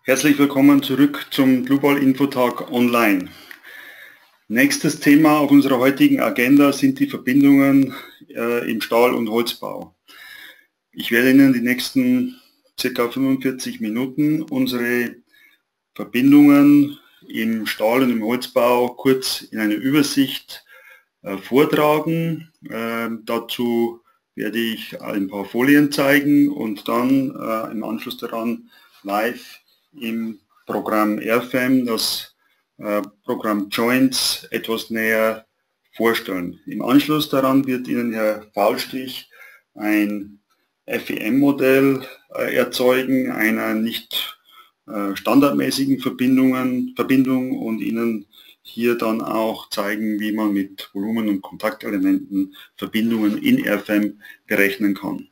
Herzlich willkommen zurück zum Global Infotag Online. Nächstes Thema auf unserer heutigen Agenda sind die Verbindungen im Stahl- und Holzbau. Ich werde Ihnen die nächsten ca. 45 Minuten unsere Verbindungen im Stahl- und im Holzbau kurz in einer Übersicht vortragen. Dazu werde ich ein paar Folien zeigen und dann im Anschluss daran live im Programm RFEM, das Programm Joints, etwas näher vorstellen. Im Anschluss daran wird Ihnen Herr Faulstich ein FEM-Modell erzeugen, einer nicht standardmäßigen Verbindung und Ihnen hier dann auch zeigen, wie man mit Volumen- und Kontaktelementen Verbindungen in RFEM berechnen kann.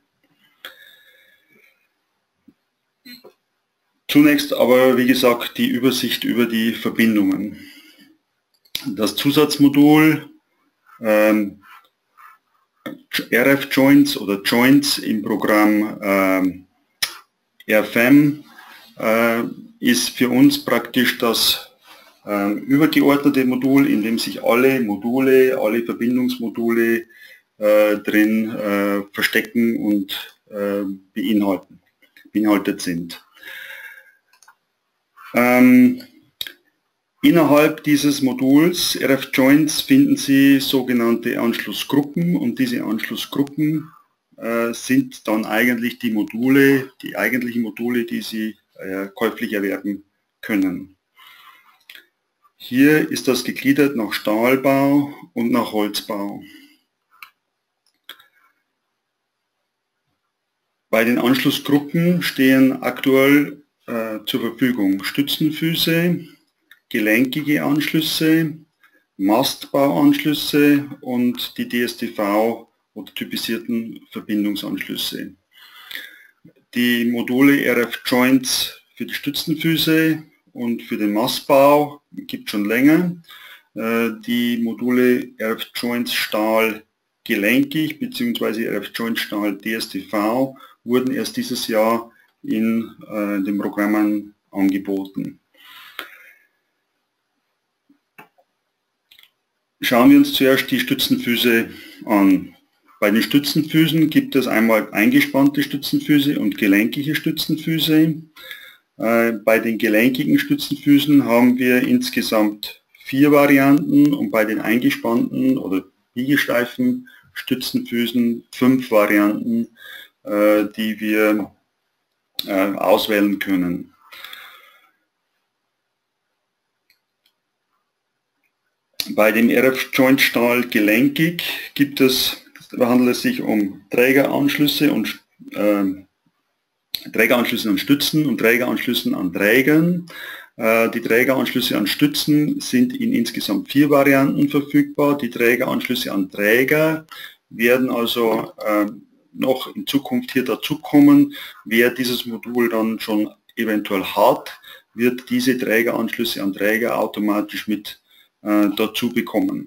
Zunächst aber, wie gesagt, die Übersicht über die Verbindungen. Das Zusatzmodul RF-Joints oder Joints im Programm RFEM ist für uns praktisch das übergeordnete Modul, in dem sich alle Module, alle Verbindungsmodule drin verstecken und beinhaltet sind. Innerhalb dieses Moduls RF-Joints finden Sie sogenannte Anschlussgruppen und diese Anschlussgruppen sind dann eigentlich die Module, die eigentlichen Module, die Sie käuflich erwerben können. Hier ist das gegliedert nach Stahlbau und nach Holzbau. Bei den Anschlussgruppen stehen aktuell zur Verfügung Stützenfüße, gelenkige Anschlüsse, Mastbauanschlüsse und die DSTV oder typisierten Verbindungsanschlüsse. Die Module RF-Joints für die Stützenfüße und für den Mastbau gibt es schon länger. Die Module RF-Joints Stahl gelenkig bzw. RF-Joints Stahl DSTV wurden erst dieses Jahr in den Programmen angeboten. Schauen wir uns zuerst die Stützenfüße an. Bei den Stützenfüßen gibt es einmal eingespannte Stützenfüße und gelenkige Stützenfüße. Bei den gelenkigen Stützenfüßen haben wir insgesamt 4 Varianten und bei den eingespannten oder biegesteifen Stützenfüßen 5 Varianten, die wir auswählen können. Bei dem RF-Joint Stahl gelenkig handelt es sich um Trägeranschlüsse und Trägeranschlüsse an Stützen und Trägeranschlüssen an Trägern. Die Trägeranschlüsse an Stützen sind in insgesamt 4 Varianten verfügbar. Die Trägeranschlüsse an Träger werden also noch in Zukunft hier dazukommen. Wer dieses Modul dann schon eventuell hat, wird diese Trägeranschlüsse an Träger automatisch mit dazu bekommen.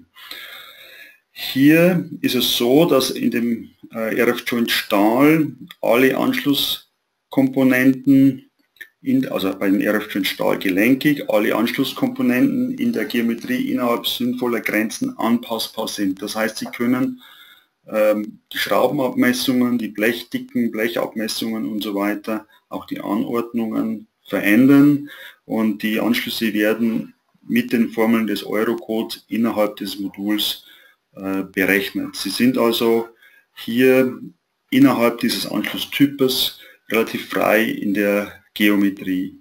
Hier ist es so, dass in dem RF-Joint Stahl alle Anschlusskomponenten, also bei dem RF-Joint Stahl gelenkig, alle Anschlusskomponenten in der Geometrie innerhalb sinnvoller Grenzen anpassbar sind. Das heißt, Sie können die Schraubenabmessungen, die Blechdicken, Blechabmessungen und so weiter, auch die Anordnungen verändern und die Anschlüsse werden mit den Formeln des Eurocodes innerhalb des Moduls berechnet. Sie sind also hier innerhalb dieses Anschlusstypes relativ frei in der Geometrie.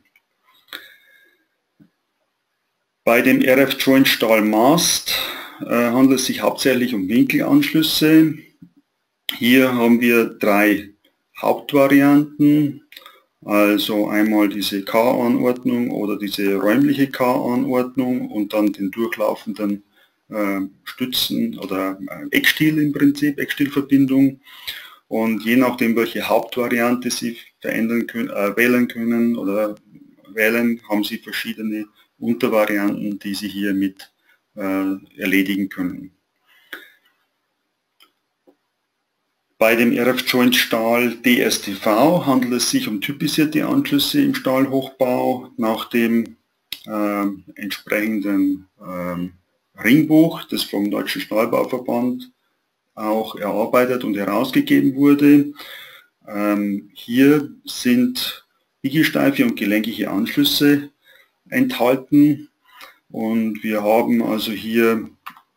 Bei dem RF-Joint Stahl Mast handelt es sich hauptsächlich um Winkelanschlüsse. Hier haben wir 3 Hauptvarianten. Also einmal diese K-Anordnung oder diese räumliche K-Anordnung und dann den durchlaufenden Stützen oder Eckstiel im Prinzip, Eckstielverbindung. Und je nachdem, welche Hauptvariante Sie wählen können oder wählen, haben Sie verschiedene Untervarianten, die Sie hier mit erledigen können. Bei dem RF-Joint-Stahl DSTV handelt es sich um typisierte Anschlüsse im Stahlhochbau nach dem entsprechenden Ringbuch, das vom Deutschen Stahlbauverband auch erarbeitet und herausgegeben wurde. Hier sind biegesteife und gelenkige Anschlüsse enthalten und wir haben also hier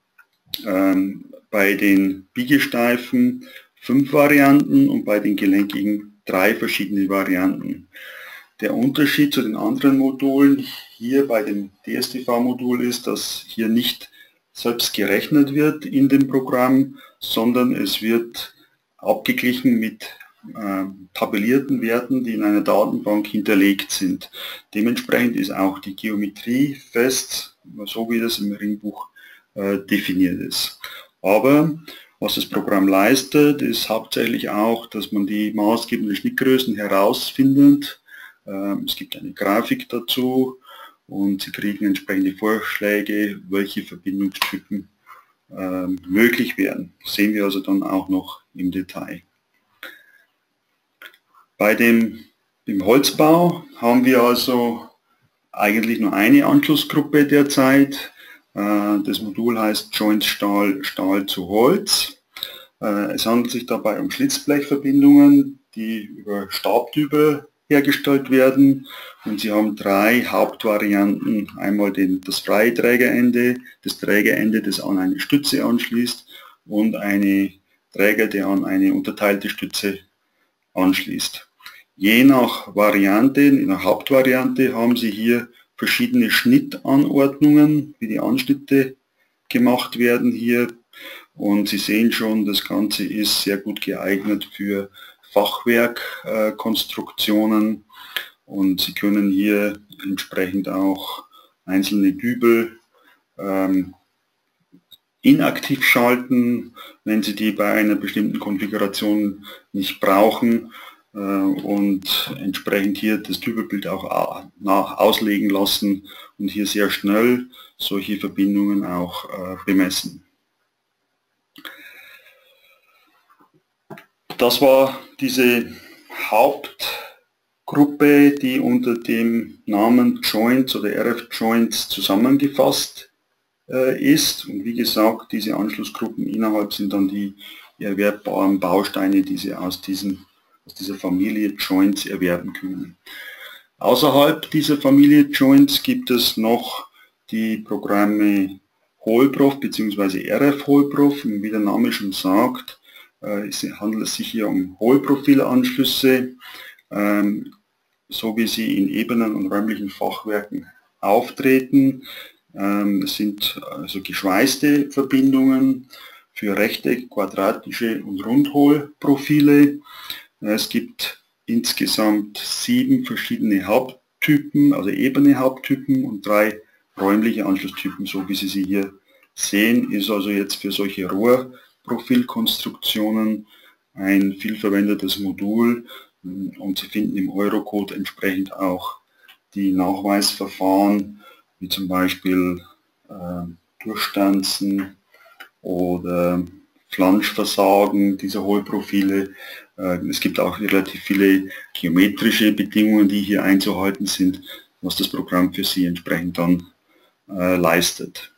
bei den biegesteifen 5 Varianten und bei den gelenkigen 3 verschiedene Varianten. Der Unterschied zu den anderen Modulen hier bei dem DSTV-Modul ist, dass hier nicht selbst gerechnet wird in dem Programm, sondern es wird abgeglichen mit tabellierten Werten, die in einer Datenbank hinterlegt sind. Dementsprechend ist auch die Geometrie fest, so wie das im Ringbuch definiert ist. Aber was das Programm leistet, ist hauptsächlich auch, dass man die maßgebenden Schnittgrößen herausfindet. Es gibt eine Grafik dazu und Sie kriegen entsprechende Vorschläge, welche Verbindungstypen möglich wären. Das sehen wir also dann auch noch im Detail. Im Holzbau haben wir also eigentlich nur eine Anschlussgruppe derzeit. Das Modul heißt Joint Stahl, Stahl zu Holz. Es handelt sich dabei um Schlitzblechverbindungen, die über Stabdübel hergestellt werden und sie haben 3 Hauptvarianten. Einmal das freie Trägerende, das Trägerende, das an eine Stütze anschließt und eine Träger, der an eine unterteilte Stütze anschließt. Je nach Variante, in der Hauptvariante haben Sie hier verschiedene Schnittanordnungen, wie die Anschnitte gemacht werden hier. Und Sie sehen schon, das Ganze ist sehr gut geeignet für Fachwerkkonstruktionen und Sie können hier entsprechend auch einzelne Dübel inaktiv schalten, wenn Sie die bei einer bestimmten Konfiguration nicht brauchen und entsprechend hier das Dübelbild auch auslegen lassen und hier sehr schnell solche Verbindungen auch bemessen. Das war diese Hauptgruppe, die unter dem Namen Joints oder RF-Joints zusammengefasst ist. Und wie gesagt, diese Anschlussgruppen innerhalb sind dann die erwerbbaren Bausteine, die Sie aus dieser Familie Joints erwerben können. Außerhalb dieser Familie Joints gibt es noch die Programme Hohlprof bzw. RF-Hohlprof. Wie der Name schon sagt, handelt es sich hier um Hohlprofilanschlüsse, so wie sie in Ebenen und räumlichen Fachwerken auftreten. Es sind also geschweißte Verbindungen für Rechteck, quadratische und Rundhohlprofile. Es gibt insgesamt 7 verschiedene Haupttypen, also ebene Haupttypen und 3 räumliche Anschlusstypen, so wie Sie sie hier sehen, ist also jetzt für solche Rohrprofilkonstruktionen ein vielverwendetes Modul und Sie finden im Eurocode entsprechend auch die Nachweisverfahren, wie zum Beispiel Durchstanzen oder Flanschversagen dieser Hohlprofile. Es gibt auch relativ viele geometrische Bedingungen, die hier einzuhalten sind, was das Programm für Sie entsprechend dann leistet.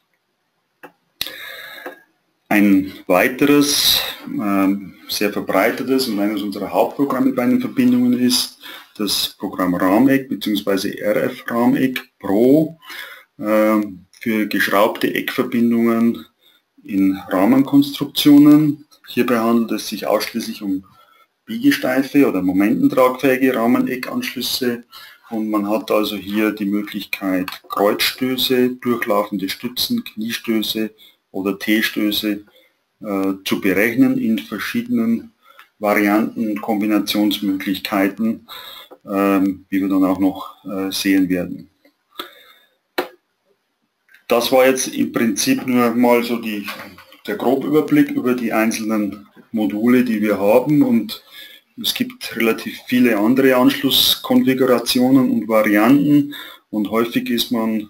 Ein weiteres, sehr verbreitetes und eines unserer Hauptprogramme bei den Verbindungen ist das Programm Rahmeck bzw. RF Rahmeck Pro für geschraubte Eckverbindungen in Rahmenkonstruktionen. Hierbei handelt es sich ausschließlich um biegesteife oder momententragfähige Rahmeneckanschlüsse und man hat also hier die Möglichkeit, Kreuzstöße, durchlaufende Stützen, Kniestöße oder T-Stöße zu berechnen in verschiedenen Varianten, Kombinationsmöglichkeiten, wie wir dann auch noch sehen werden. Das war jetzt im Prinzip nur mal so der Grobüberblick über die einzelnen Module, die wir haben, und es gibt relativ viele andere Anschlusskonfigurationen und Varianten und häufig ist man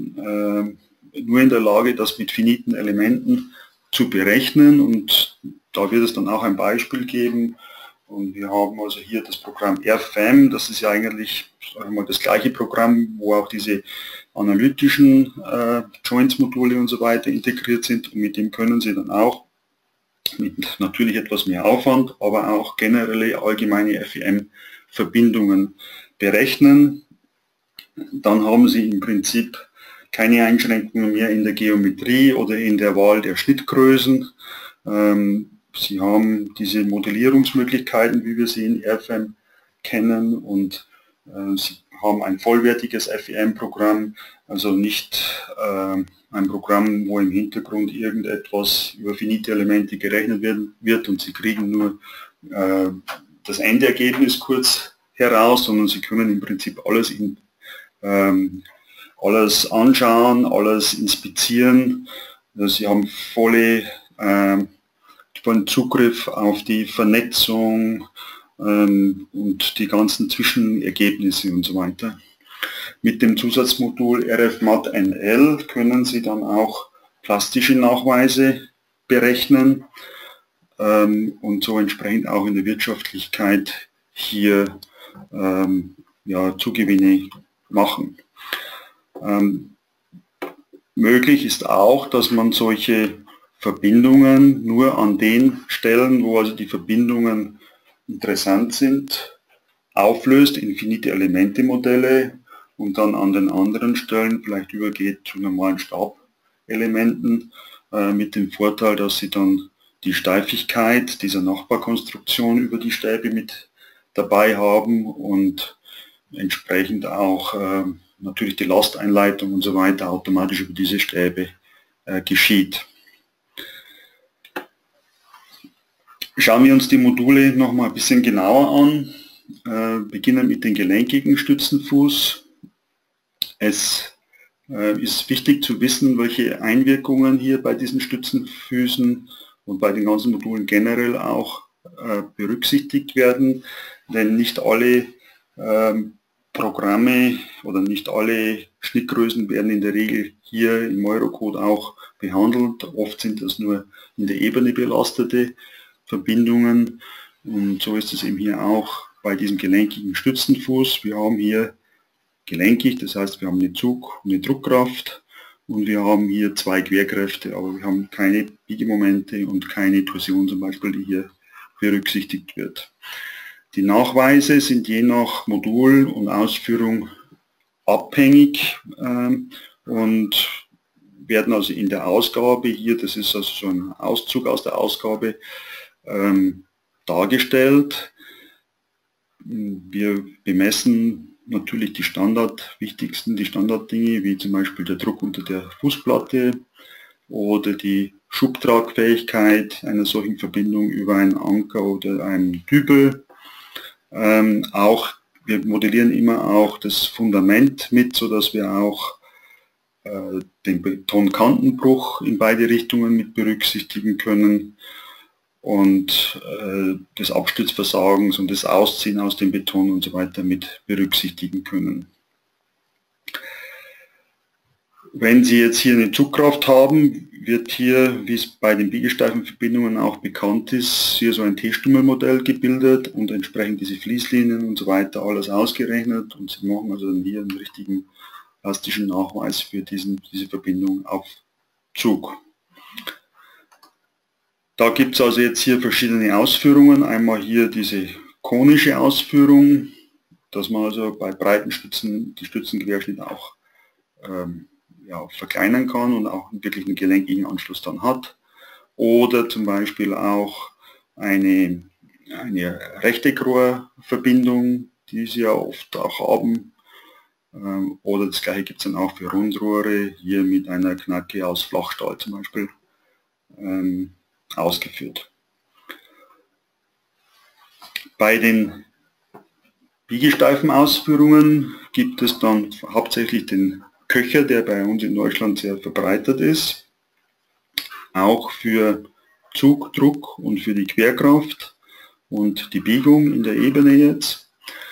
nur in der Lage, das mit finiten Elementen zu berechnen, und da wird es dann auch ein Beispiel geben. Und wir haben also hier das Programm RFM, das ist ja eigentlich mal das gleiche Programm, wo auch diese analytischen Joints-Module und so weiter integriert sind. Und mit dem können Sie dann auch mit natürlich etwas mehr Aufwand, aber auch generelle allgemeine FEM-Verbindungen berechnen. Dann haben Sie im Prinzip keine Einschränkungen mehr in der Geometrie oder in der Wahl der Schnittgrößen. Sie haben diese Modellierungsmöglichkeiten, wie wir sie in RFM kennen, und Sie haben ein vollwertiges FEM-Programm, also nicht ein Programm, wo im Hintergrund irgendetwas über finite Elemente gerechnet wird und Sie kriegen nur das Endergebnis kurz heraus, sondern Sie können im Prinzip alles anschauen, alles inspizieren. Sie haben vollen Zugriff auf die Vernetzung und die ganzen Zwischenergebnisse und so weiter. Mit dem Zusatzmodul RFMAT-NL können Sie dann auch plastische Nachweise berechnen und so entsprechend auch in der Wirtschaftlichkeit hier Zugewinne machen. Möglich ist auch, dass man solche Verbindungen nur an den Stellen, wo also die Verbindungen interessant sind, auflöst in finite Elemente Modelle und dann an den anderen Stellen vielleicht übergeht zu normalen Stabelementen mit dem Vorteil, dass Sie dann die Steifigkeit dieser Nachbarkonstruktion über die Stäbe mit dabei haben und entsprechend auch natürlich die Lasteinleitung und so weiter automatisch über diese Stäbe geschieht. Schauen wir uns die Module noch mal ein bisschen genauer an. Beginnen mit dem gelenkigen Stützenfuß. Es ist wichtig zu wissen, welche Einwirkungen hier bei diesen Stützenfüßen und bei den ganzen Modulen generell auch berücksichtigt werden, denn nicht alle Programme oder nicht alle Schnittgrößen werden in der Regel hier im Eurocode auch behandelt. Oft sind das nur in der Ebene belastete Verbindungen, und so ist es eben hier auch bei diesem gelenkigen Stützenfuß. Wir haben hier gelenkig, das heißt wir haben eine Zug- und eine Druckkraft und wir haben hier zwei Querkräfte, aber wir haben keine Biegemomente und keine Torsion zum Beispiel, die hier berücksichtigt wird. Die Nachweise sind je nach Modul und Ausführung abhängig und werden also in der Ausgabe hier, das ist also so ein Auszug aus der Ausgabe, dargestellt. Wir bemessen natürlich die die Standarddinge, wie zum Beispiel der Druck unter der Fußplatte oder die Schubtragfähigkeit einer solchen Verbindung über einen Anker oder einen Dübel. Wir modellieren immer auch das Fundament mit, sodass wir auch den Betonkantenbruch in beide Richtungen mit berücksichtigen können und des Abstützversagens und das Ausziehen aus dem Beton und so weiter mit berücksichtigen können. Wenn Sie jetzt hier eine Zugkraft haben, wird hier, wie es bei den Biegesteifenverbindungen auch bekannt ist, hier so ein T-Stummelmodell gebildet und entsprechend diese Fließlinien und so weiter alles ausgerechnet, und Sie machen also dann hier einen richtigen plastischen Nachweis für diese Verbindung auf Zug. Da gibt es also jetzt hier verschiedene Ausführungen. Einmal hier diese konische Ausführung, dass man also bei breiten Stützen die Stützenquerschnitte auch verkleinern kann und auch wirklich einen gelenkigen Anschluss dann hat. Oder zum Beispiel auch eine Rechteckrohrverbindung, die Sie ja oft auch haben. Oder das gleiche gibt es dann auch für Rundrohre, hier mit einer Knacke aus Flachstahl zum Beispiel ausgeführt. Bei den Biegesteifen-Ausführungen gibt es dann hauptsächlich den Köcher, der bei uns in Deutschland sehr verbreitet ist, auch für Zug, Druck und für die Querkraft und die Biegung in der Ebene jetzt.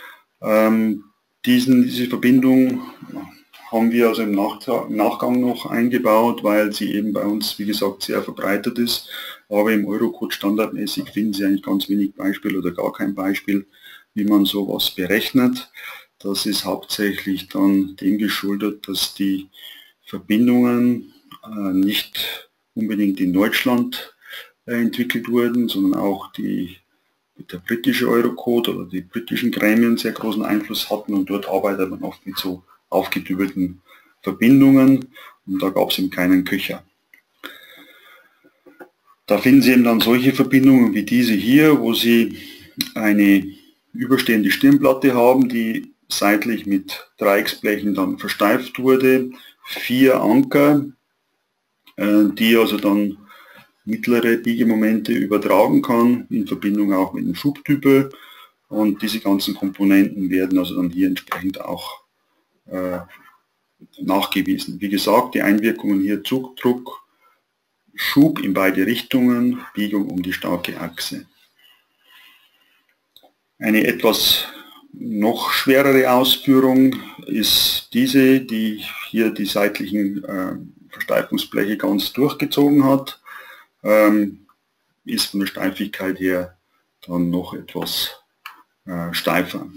Diese Verbindung haben wir also im Nachgang noch eingebaut, weil sie eben bei uns, wie gesagt, sehr verbreitet ist. aber im Eurocode standardmäßig finden Sie eigentlich ganz wenig Beispiel oder gar kein Beispiel, wie man sowas berechnet. Das ist hauptsächlich dann dem geschuldet, dass die Verbindungen nicht unbedingt in Deutschland entwickelt wurden, sondern auch der britische Eurocode oder die britischen Gremien sehr großen Einfluss hatten, und dort arbeitet man oft mit so aufgedübelten Verbindungen, und da gab es eben keinen Köcher. Da finden Sie eben dann solche Verbindungen wie diese hier, wo Sie eine überstehende Stirnplatte haben, die seitlich mit Dreiecksblechen dann versteift wurde, 4 Anker, die also dann mittlere Biegemomente übertragen kann, in Verbindung auch mit dem Schubdübel, und diese ganzen Komponenten werden also dann hier entsprechend auch nachgewiesen. Wie gesagt, die Einwirkungen hier Zugdruck, Schub in beide Richtungen, Biegung um die starke Achse. Eine etwas noch schwerere Ausführung ist diese, die hier die seitlichen Versteifungsbleche ganz durchgezogen hat, ist von der Steifigkeit her dann noch etwas steifer.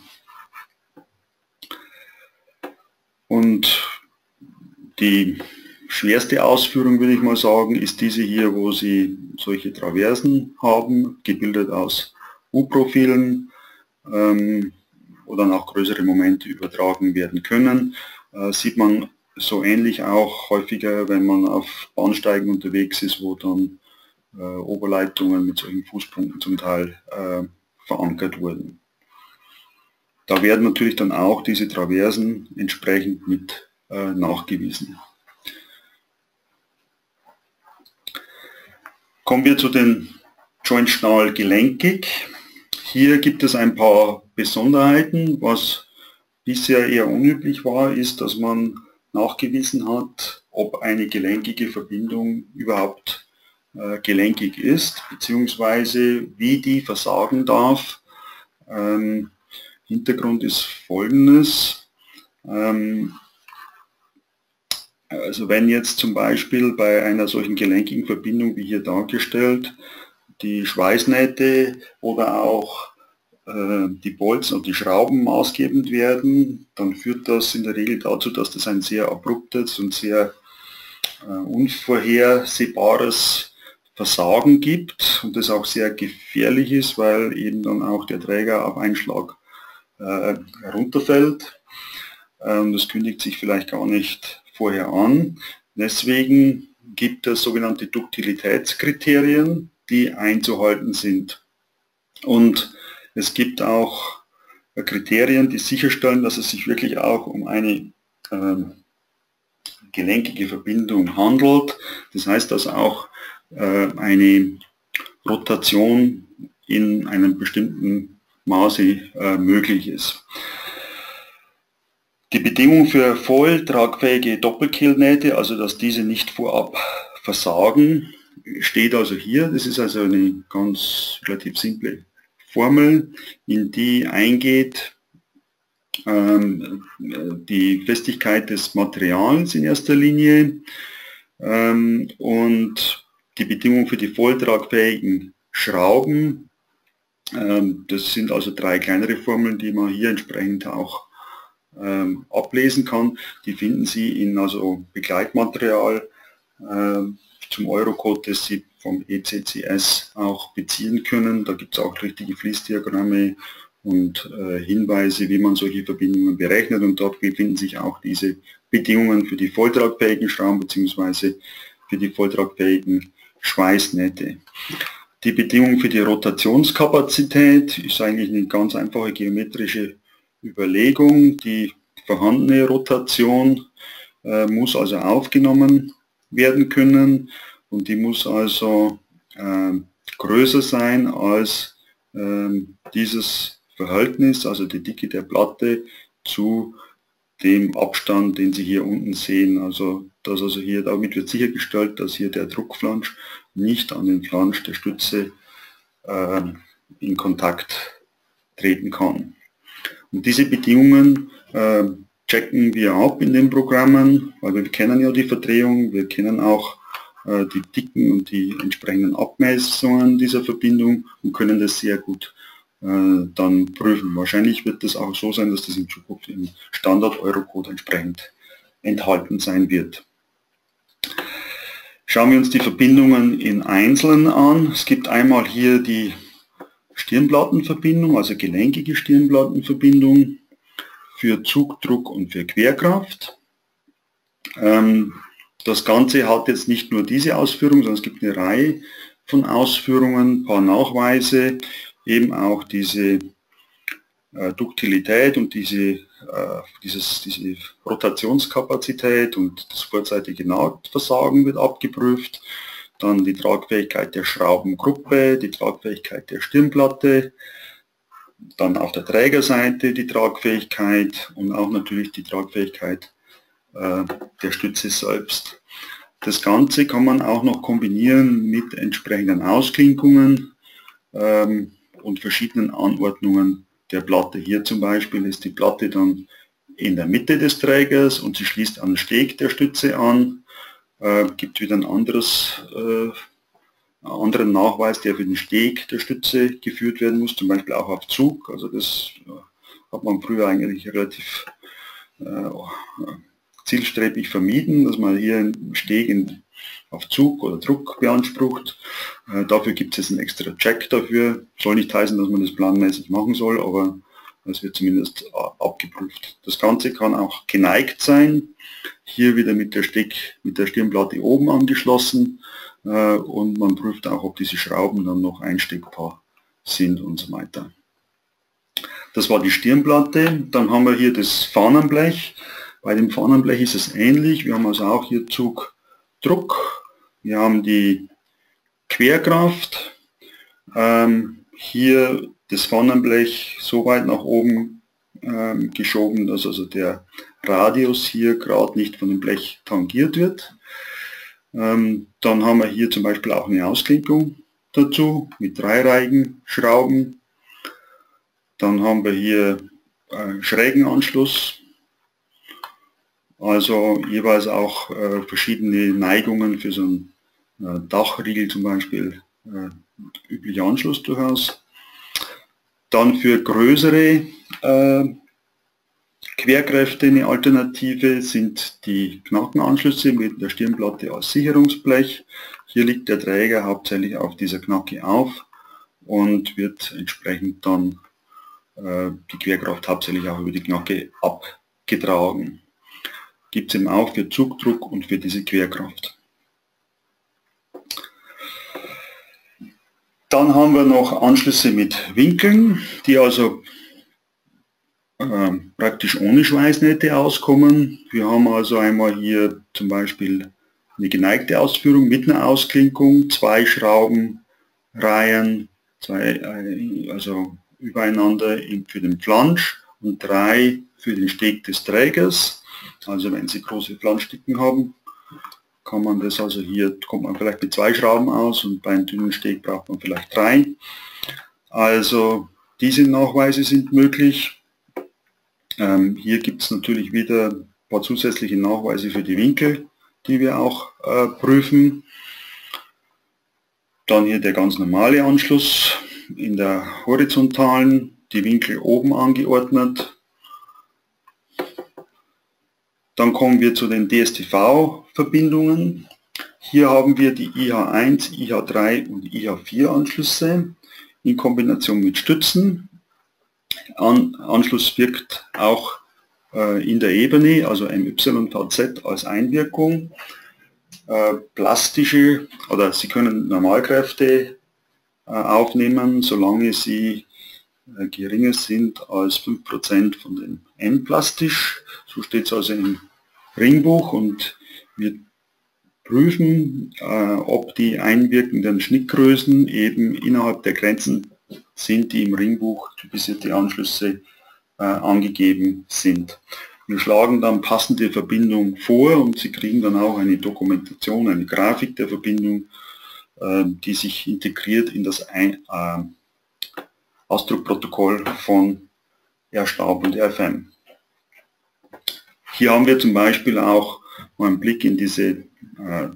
Und die schwerste Ausführung, würde ich mal sagen, ist diese hier, wo Sie solche Traversen haben, gebildet aus U-Profilen, wo dann auch größere Momente übertragen werden können. Sieht man so ähnlich auch häufiger, wenn man auf Bahnsteigen unterwegs ist, wo dann Oberleitungen mit solchen Fußpunkten zum Teil verankert wurden. Da werden natürlich dann auch diese Traversen entsprechend mit nachgewiesen. Kommen wir zu den Joint Stahl gelenkig. Hier gibt es ein paar Besonderheiten. Was bisher eher unüblich war, ist, dass man nachgewiesen hat, ob eine gelenkige Verbindung überhaupt gelenkig ist, beziehungsweise wie die versagen darf. Hintergrund ist folgendes. Also wenn jetzt zum Beispiel bei einer solchen gelenkigen Verbindung wie hier dargestellt die Schweißnähte oder auch die Bolzen und die Schrauben maßgebend werden, dann führt das in der Regel dazu, dass das ein sehr abruptes und sehr unvorhersehbares Versagen gibt und das auch sehr gefährlich ist, weil eben dann auch der Träger auf einen Schlag herunterfällt. Das kündigt sich vielleicht gar nicht vorher an. Deswegen gibt es sogenannte Duktilitätskriterien, die einzuhalten sind. Und es gibt auch Kriterien, die sicherstellen, dass es sich wirklich auch um eine gelenkige Verbindung handelt. Das heißt, dass auch eine Rotation in einem bestimmten Maße möglich ist. Die Bedingung für voll tragfähige Doppelkehlnähte, also dass diese nicht vorab versagen, steht also hier. Das ist also eine ganz relativ simple Formel, in die eingeht die Festigkeit des Materials in erster Linie und die Bedingung für die volltragfähigen Schrauben. Das sind also 3 kleinere Formeln, die man hier entsprechend auch ablesen kann. Die finden Sie in also Begleitmaterial zum Eurocode, das Sie vom ECCS auch beziehen können. Da gibt es auch richtige Fließdiagramme und Hinweise, wie man solche Verbindungen berechnet, und dort befinden sich auch diese Bedingungen für die volltragfähigen Schrauben bzw. für die volltragfähigen Schweißnähte. Die Bedingung für die Rotationskapazität ist eigentlich eine ganz einfache geometrische Überlegung. Die vorhandene Rotation muss also aufgenommen werden können, und die muss also größer sein als dieses Verhältnis, also die Dicke der Platte zu dem Abstand, den Sie hier unten sehen. Also hier, damit wird sichergestellt, dass hier der Druckflansch nicht an den Flansch der Stütze in Kontakt treten kann. Und diese Bedingungen checken wir ab in den Programmen, weil wir kennen ja die Verdrehung, wir kennen auch die Dicken und die entsprechenden Abmessungen dieser Verbindung und können das sehr gut dann prüfen. Wahrscheinlich wird das auch so sein, dass das in Zukunft im Standard-Eurocode entsprechend enthalten sein wird. Schauen wir uns die Verbindungen in Einzelnen an. Es gibt einmal hier die Stirnplattenverbindung, also gelenkige Stirnplattenverbindung für Zugdruck und für Querkraft. Das Ganze hat jetzt nicht nur diese Ausführung, sondern es gibt eine Reihe von Ausführungen, ein paar Nachweise, eben auch diese Duktilität und diese Rotationskapazität und das vorzeitige Nahtversagen wird abgeprüft. Dann die Tragfähigkeit der Schraubengruppe, die Tragfähigkeit der Stirnplatte, dann auf der Trägerseite die Tragfähigkeit und auch natürlich die Tragfähigkeit der Stütze selbst. Das Ganze kann man auch noch kombinieren mit entsprechenden Ausklinkungen und verschiedenen Anordnungen der Platte. Hier zum Beispiel ist die Platte dann in der Mitte des Trägers und sie schließt an den Steg der Stütze an. Gibt wieder ein anderen Nachweis, der für den Steg der Stütze geführt werden muss, zum Beispiel auch auf Zug. Also das hat man früher eigentlich relativ zielstrebig vermieden, dass man hier einen Steg auf Zug oder Druck beansprucht. Dafür gibt es einen extra Check dafür. Soll nicht heißen, dass man das planmäßig machen soll, aber es wird zumindest abgeprüft. Das Ganze kann auch geneigt sein. Hier wieder mit der Stirnplatte oben angeschlossen und man prüft auch, ob diese Schrauben dann noch einsteckbar sind und so weiter. Das war die Stirnplatte. Dann haben wir hier das Fahnenblech. Bei dem Fahnenblech ist es ähnlich. Wir haben also auch hier Zugdruck. Wir haben die Querkraft. Hier das Fahnenblech so weit nach oben geschoben, dass also der Radius hier gerade nicht von dem Blech tangiert wird. Dann haben wir hier zum Beispiel auch eine Ausklinkung dazu mit dreireihigen Schrauben. Dann haben wir hier schrägen Anschluss, also jeweils auch verschiedene Neigungen für so einen Dachriegel zum Beispiel, üblicher Anschluss durchaus. Dann für größere Querkräfte eine Alternative sind die Knackenanschlüsse mit der Stirnplatte als Sicherungsblech. Hier liegt der Träger hauptsächlich auf dieser Knacke auf und wird entsprechend dann die Querkraft hauptsächlich auch über die Knacke abgetragen. Gibt es eben auch für Zugdruck und für diese Querkraft. Dann haben wir noch Anschlüsse mit Winkeln, die also praktisch ohne Schweißnähte auskommen. Wir haben also einmal hier zum Beispiel eine geneigte Ausführung mit einer Ausklinkung, 2 Schraubenreihen, also übereinander für den Flansch und 3 für den Steg des Trägers. Also wenn Sie große Flanschdicken haben, kann man das also hier, kommt man vielleicht mit 2 Schrauben aus und bei einem dünnen Steg braucht man vielleicht 3. Also diese Nachweise sind möglich. Hier gibt es natürlich wieder ein paar zusätzliche Nachweise für die Winkel, die wir auch prüfen. Dann hier der ganz normale Anschluss in der horizontalen, die Winkel oben angeordnet. Dann kommen wir zu den DSTV-Verbindungen. Hier haben wir die IH1, IH3 und IH4 Anschlüsse in Kombination mit Stützen. Anschluss wirkt auch in der Ebene, also MYVZ als Einwirkung. Plastische oder Sie können Normalkräfte aufnehmen, solange sie geringer sind als 5% von den M-plastisch. So steht es also im Ringbuch und wir prüfen, ob die einwirkenden Schnittgrößen eben innerhalb der Grenzen sind, die im Ringbuch typisierte Anschlüsse angegeben sind. Wir schlagen dann passende Verbindung vor und Sie kriegen dann auch eine Dokumentation, eine Grafik der Verbindung, die sich integriert in das Ausdruckprotokoll von R-Stab und RFM. Hier haben wir zum Beispiel auch mal einen Blick in diese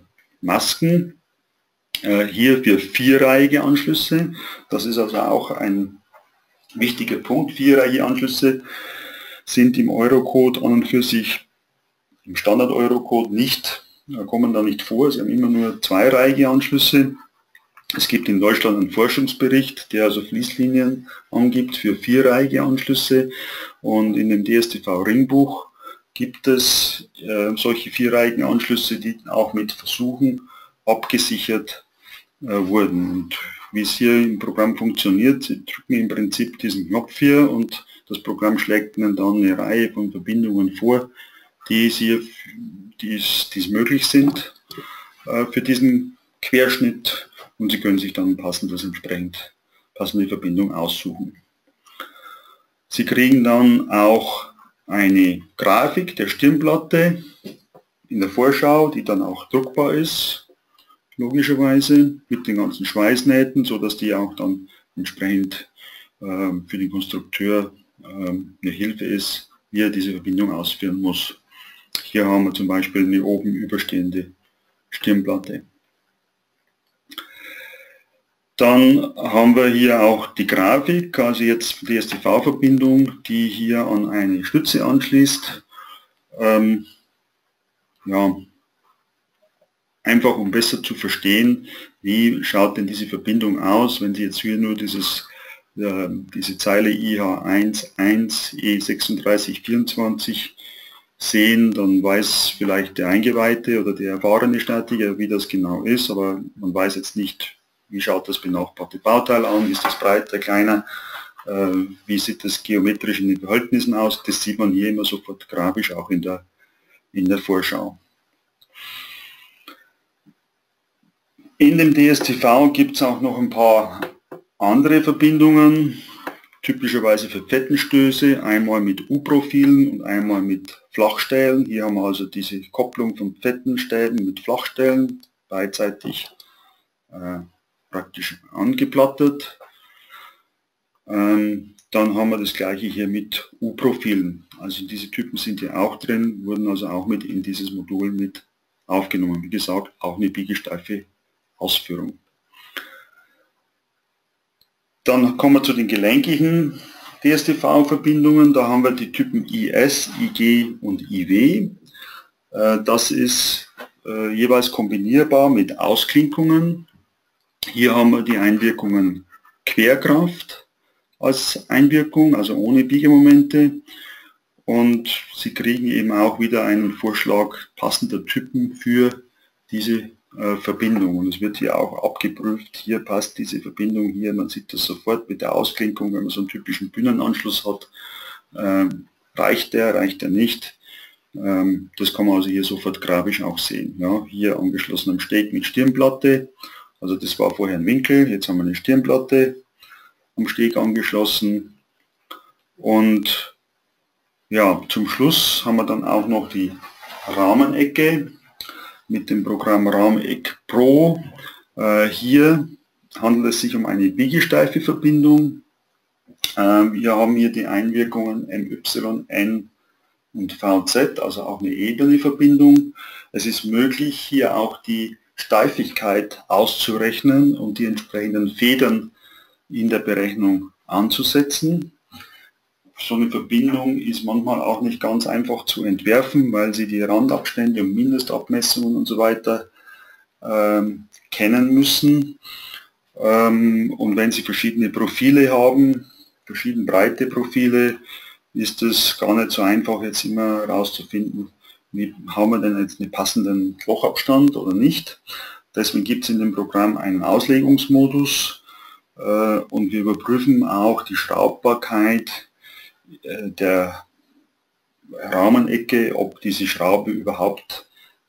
Masken, hier für vierreihige Anschlüsse. Das ist also auch ein wichtiger Punkt. Vierreihige Anschlüsse sind im Eurocode an und für sich im Standard-Eurocode nicht, kommen da nicht vor. Sie haben immer nur zweireihige Anschlüsse. Es gibt in Deutschland einen Forschungsbericht, der also Fließlinien angibt für vierreihige Anschlüsse, und in dem DSTV-Ringbuch gibt es solche vierreihigen Anschlüsse, die auch mit Versuchen abgesichert wurden. Und wie es hier im Programm funktioniert, Sie drücken im Prinzip diesen Knopf hier und das Programm schlägt Ihnen dann eine Reihe von Verbindungen vor, die möglich sind für diesen Querschnitt, und Sie können sich dann passende Verbindung aussuchen. Sie kriegen dann auch eine Grafik der Stirnplatte in der Vorschau, die dann auch druckbar ist, logischerweise, mit den ganzen Schweißnähten, sodass die auch dann entsprechend für den Konstrukteur eine Hilfe ist, wie er diese Verbindung ausführen muss. Hier haben wir zum Beispiel eine oben überstehende Stirnplatte. Dann haben wir hier auch die Grafik, also jetzt DSTV-Verbindung, die hier an eine Stütze anschließt. Ja, einfach um besser zu verstehen, wie schaut denn diese Verbindung aus, wenn Sie jetzt hier nur diese Zeile IH11E3624 sehen, dann weiß vielleicht der Eingeweihte oder der erfahrene Statiker, wie das genau ist, aber man weiß jetzt nicht, wie schaut das benachbarte Bauteil an, ist das breiter, kleiner, wie sieht das geometrisch in den Verhältnissen aus. Das sieht man hier immer sofort grafisch auch in der Vorschau. In dem DSTV gibt es auch noch ein paar andere Verbindungen, typischerweise für Fettenstöße, einmal mit U-Profilen und einmal mit Flachstählen. Hier haben wir also diese Kopplung von Fettenstäben mit Flachstählen beidseitig praktisch angeplattet. Dann haben wir das gleiche hier mit U-Profilen. Also diese Typen sind hier auch drin, wurden also auch mit in dieses Modul mit aufgenommen. Wie gesagt, auch eine biegesteife Ausführung. Dann kommen wir zu den gelenkischen DSTV-Verbindungen. Da haben wir die Typen IS, IG und IW. Das ist jeweils kombinierbar mit Ausklinkungen. Hier haben wir die Einwirkungen Querkraft als Einwirkung, also ohne Biegemomente. Und Sie kriegen eben auch wieder einen Vorschlag passender Typen für diese Verbindung. Und es wird hier auch abgeprüft, hier passt diese Verbindung hier, man sieht das sofort mit der Ausklinkung, wenn man so einen typischen Bühnenanschluss hat, reicht der nicht. Das kann man also hier sofort grafisch auch sehen. Ja, hier angeschlossen am Steg mit Stirnplatte, also das war vorher ein Winkel, jetzt haben wir eine Stirnplatte am Steg angeschlossen, und ja, zum Schluss haben wir dann auch noch die Rahmenecke mit dem Programm Rahmeneck Pro. Hier handelt es sich um eine biegesteife Verbindung. Wir haben hier die Einwirkungen MY, N und VZ, also auch eine ebene Verbindung. Es ist möglich, hier auch die Steifigkeit auszurechnen und die entsprechenden Federn in der Berechnung anzusetzen. So eine Verbindung ist manchmal auch nicht ganz einfach zu entwerfen, weil Sie die Randabstände und Mindestabmessungen und so weiter kennen müssen. Und wenn Sie verschiedene Profile haben, verschieden breite Profile, ist es gar nicht so einfach, jetzt immer herauszufinden, wie haben wir denn jetzt einen passenden Lochabstand oder nicht. Deswegen gibt es in dem Programm einen Auslegungsmodus, und wir überprüfen auch die Schraubbarkeit der Rahmenecke, ob diese Schraube überhaupt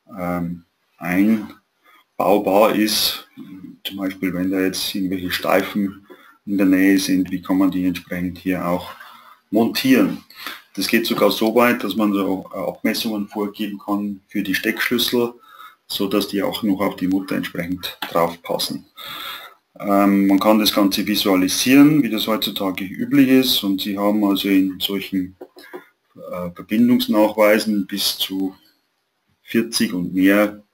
einbaubar ist. Zum Beispiel, wenn da jetzt irgendwelche Steifen in der Nähe sind, wie kann man die entsprechend hier auch montieren. Das geht sogar so weit, dass man so Abmessungen vorgeben kann für die Steckschlüssel, so dass die auch noch auf die Mutter entsprechend drauf passen. Man kann das Ganze visualisieren, wie das heutzutage üblich ist, und Sie haben also in solchen Verbindungsnachweisen bis zu 40 und mehr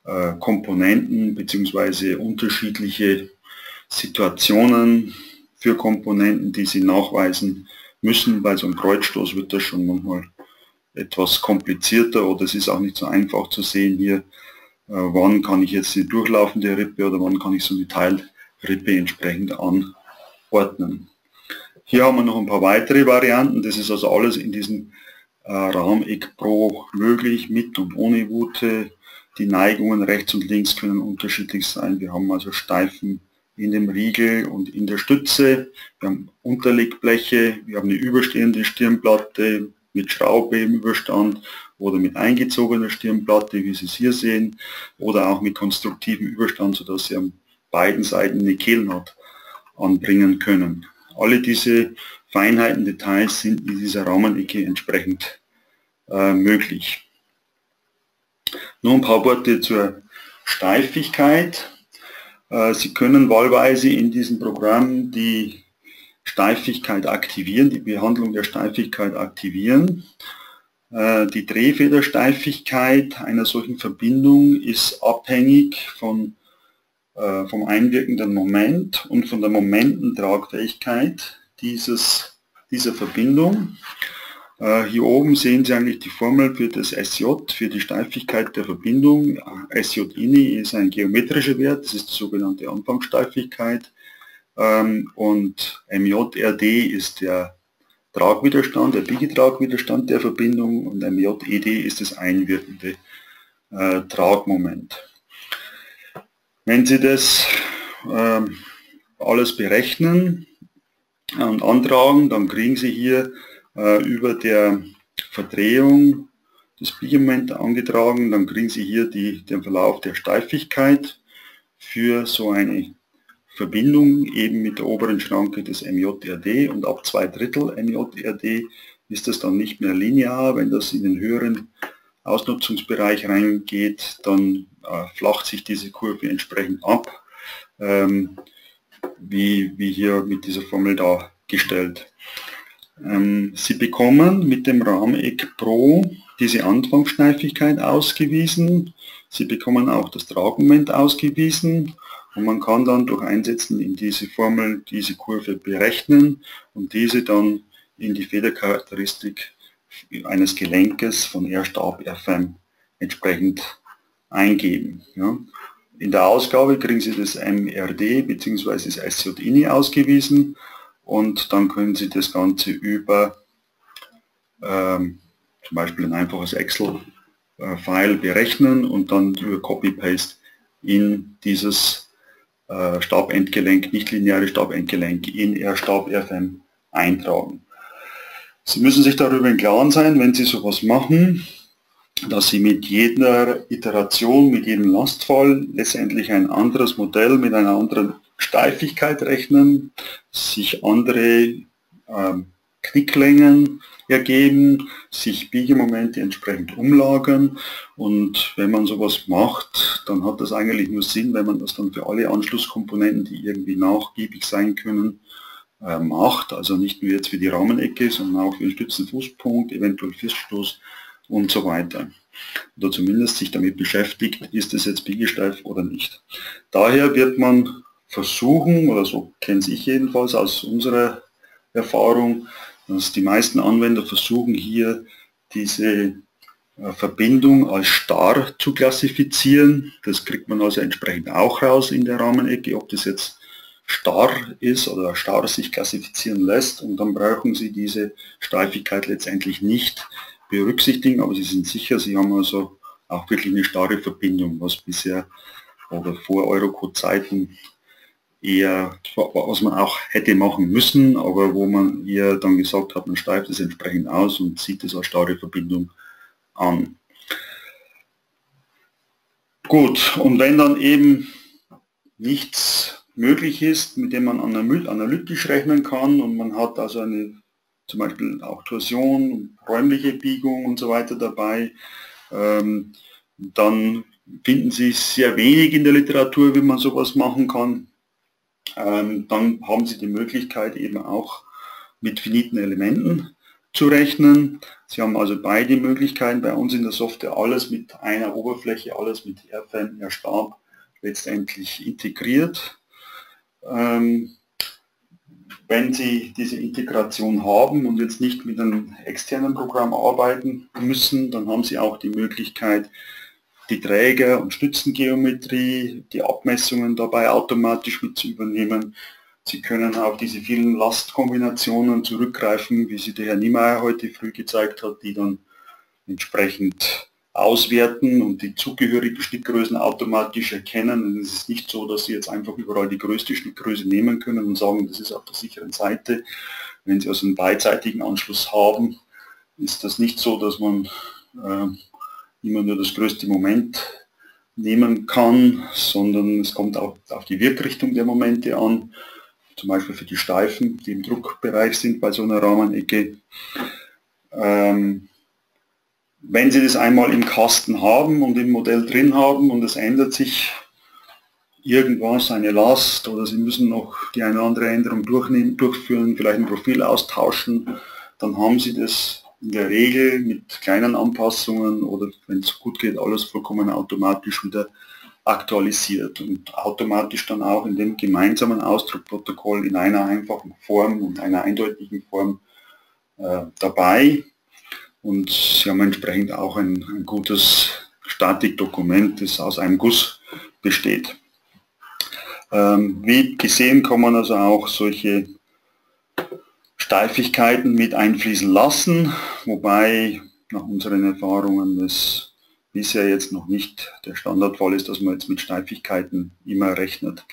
Komponenten bzw. unterschiedliche Situationen für Komponenten, die Sie nachweisen müssen. Bei so einem Kreuzstoß wird das schon manchmal etwas komplizierter oder es ist auch nicht so einfach zu sehen hier, wann kann ich jetzt die durchlaufende Rippe oder wann kann ich so eine Teilrippe entsprechend anordnen. Hier haben wir noch ein paar weitere Varianten. Das ist also alles in diesem Rahmeneck Pro möglich, mit und ohne Wute. Die Neigungen rechts und links können unterschiedlich sein. Wir haben also Steifen in dem Riegel und in der Stütze. Wir haben Unterlegbleche, wir haben eine überstehende Stirnplatte mit Schraube im Überstand oder mit eingezogener Stirnplatte, wie Sie es hier sehen, oder auch mit konstruktivem Überstand, sodass Sie an beiden Seiten eine Kehlennaht anbringen können. Alle diese Feinheiten, Details sind in dieser Rahmenecke entsprechend möglich. Nur ein paar Worte zur Steifigkeit. Sie können wahlweise in diesem Programm die Steifigkeit aktivieren, die Behandlung der Steifigkeit aktivieren. Die Drehfedersteifigkeit einer solchen Verbindung ist abhängig vom einwirkenden Moment und von der Momententragfähigkeit dieser Verbindung. Hier oben sehen Sie eigentlich die Formel für das SJ, für die Steifigkeit der Verbindung. SJ-INI ist ein geometrischer Wert, das ist die sogenannte Anfangssteifigkeit. Und MJRD ist der Tragwiderstand, der Biegetragwiderstand der Verbindung, und MJED ist das einwirkende Tragmoment. Wenn Sie das alles berechnen und antragen, dann kriegen Sie hier über der Verdrehung des Biegemoments angetragen, dann kriegen Sie hier den Verlauf der Steifigkeit für so eine Verbindung eben mit der oberen Schranke des MJRD, und ab 2/3 MJRD ist das dann nicht mehr linear. Wenn das in den höheren Ausnutzungsbereich reingeht, dann flacht sich diese Kurve entsprechend ab, wie hier mit dieser Formel dargestellt. Sie bekommen mit dem Rahmeneck Pro diese Anfangssteifigkeit ausgewiesen, Sie bekommen auch das Tragmoment ausgewiesen und man kann dann durch Einsetzen in diese Formel diese Kurve berechnen und diese dann in die Federcharakteristik eines Gelenkes von R-Stab FM entsprechend eingeben. Ja. In der Ausgabe kriegen Sie das MRD bzw. das SJ-INI ausgewiesen und dann können Sie das Ganze über zum Beispiel ein einfaches Excel-File berechnen und dann über Copy-Paste in dieses Stabendgelenk, nichtlineare Stabendgelenk in R-Stab FM eintragen. Sie müssen sich darüber im Klaren sein, wenn Sie sowas machen, dass Sie mit jeder Iteration, mit jedem Lastfall letztendlich ein anderes Modell mit einer anderen Steifigkeit rechnen, sich andere Knicklängen ergeben, sich Biegemomente entsprechend umlagern, und wenn man sowas macht, dann hat das eigentlich nur Sinn, wenn man das dann für alle Anschlusskomponenten, die irgendwie nachgiebig sein können, macht, also nicht nur jetzt für die Rahmenecke, sondern auch für den Stützenfußpunkt, eventuell Feststoß und so weiter. Oder zumindest sich damit beschäftigt, ist es jetzt biegesteif oder nicht. Daher wird man versuchen, oder so kenne ich jedenfalls aus unserer Erfahrung, dass die meisten Anwender versuchen hier diese Verbindung als starr zu klassifizieren. Das kriegt man also entsprechend auch raus in der Rahmenecke, ob das jetzt starr ist oder starr sich klassifizieren lässt, und dann brauchen Sie diese Steifigkeit letztendlich nicht berücksichtigen, aber Sie sind sicher, Sie haben also auch wirklich eine starre Verbindung, was bisher oder vor Eurocode-Zeiten eher, was man auch hätte machen müssen, aber wo man eher dann gesagt hat, man steift es entsprechend aus und sieht es als starre Verbindung an. Gut, und wenn dann eben nichts möglich ist, mit dem man analytisch rechnen kann, und man hat also eine zum Beispiel auch Torsion, räumliche Biegung und so weiter dabei, dann finden Sie sehr wenig in der Literatur, wie man sowas machen kann. Dann haben Sie die Möglichkeit eben auch mit finiten Elementen mitzurechnen. Sie haben also beide Möglichkeiten bei uns in der Software, alles mit einer Oberfläche, alles mit RFEM, RStab letztendlich integriert. Wenn Sie diese Integration haben und jetzt nicht mit einem externen Programm arbeiten müssen, dann haben Sie auch die Möglichkeit, die Träger- und Stützengeometrie, die Abmessungen dabei automatisch mit zu übernehmen. Sie können auf diese vielen Lastkombinationen zurückgreifen, wie sie der Herr Niemeyer heute früh gezeigt hat, die dann entsprechend auswerten und die zugehörigen Schnittgrößen automatisch erkennen. Und es ist nicht so, dass Sie jetzt einfach überall die größte Schnittgröße nehmen können und sagen, das ist auf der sicheren Seite. Wenn Sie also einen beidseitigen Anschluss haben, ist das nicht so, dass man immer nur das größte Moment nehmen kann, sondern es kommt auch auf die Wirkrichtung der Momente an, zum Beispiel für die Steifen, die im Druckbereich sind bei so einer Rahmenecke. Wenn Sie das einmal im Kasten haben und im Modell drin haben und es ändert sich irgendwas, eine Last, oder Sie müssen noch die eine oder andere Änderung durchführen, vielleicht ein Profil austauschen, dann haben Sie das in der Regel mit kleinen Anpassungen oder, wenn es gut geht, alles vollkommen automatisch wieder aktualisiert und automatisch dann auch in dem gemeinsamen Ausdruckprotokoll in einer einfachen Form und einer eindeutigen Form dabei. Und Sie haben entsprechend auch ein gutes Statikdokument, das aus einem Guss besteht. Wie gesehen kann man also auch solche Steifigkeiten mit einfließen lassen, wobei nach unseren Erfahrungen es bisher jetzt noch nicht der Standardfall ist, dass man jetzt mit Steifigkeiten immer rechnet.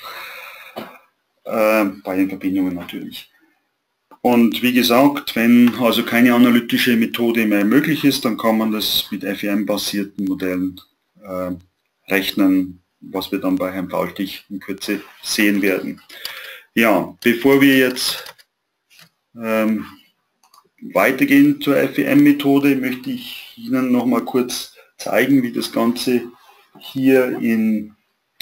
Bei den Verbindungen natürlich. Und wie gesagt, wenn also keine analytische Methode mehr möglich ist, dann kann man das mit FEM-basierten Modellen rechnen, was wir dann bei Herrn Faultig in Kürze sehen werden. Ja, bevor wir jetzt weitergehen zur FEM-Methode, möchte ich Ihnen noch mal kurz zeigen, wie das Ganze hier in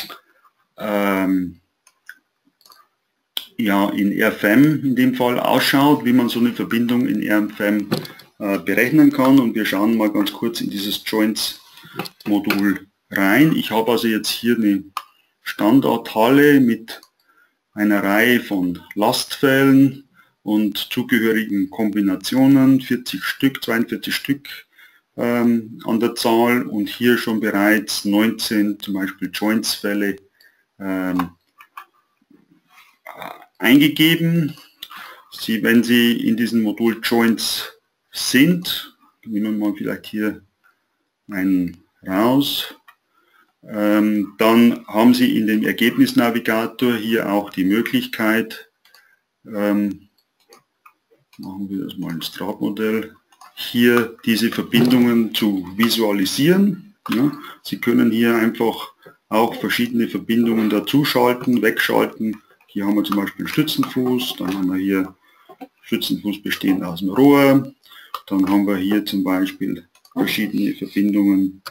RFEM in dem Fall ausschaut, wie man so eine Verbindung in RFEM berechnen kann. Und wir schauen mal ganz kurz in dieses Joints-Modul rein. Ich habe also jetzt hier eine Standardhalle mit einer Reihe von Lastfällen und zugehörigen Kombinationen, 40 Stück, 42 Stück an der Zahl, und hier schon bereits 19 zum Beispiel Joints-Fälle eingegeben. Wenn Sie in diesem Modul Joints sind, nehmen wir mal vielleicht hier einen raus, dann haben Sie in dem Ergebnisnavigator hier auch die Möglichkeit, machen wir das mal ins Drahtmodell, hier diese Verbindungen zu visualisieren. Ja, Sie können hier einfach auch verschiedene Verbindungen dazuschalten, wegschalten. Hier haben wir zum Beispiel einen Stützenfuß, dann haben wir hier Stützenfuß bestehend aus dem Rohr, dann haben wir hier zum Beispiel verschiedene Verbindungen,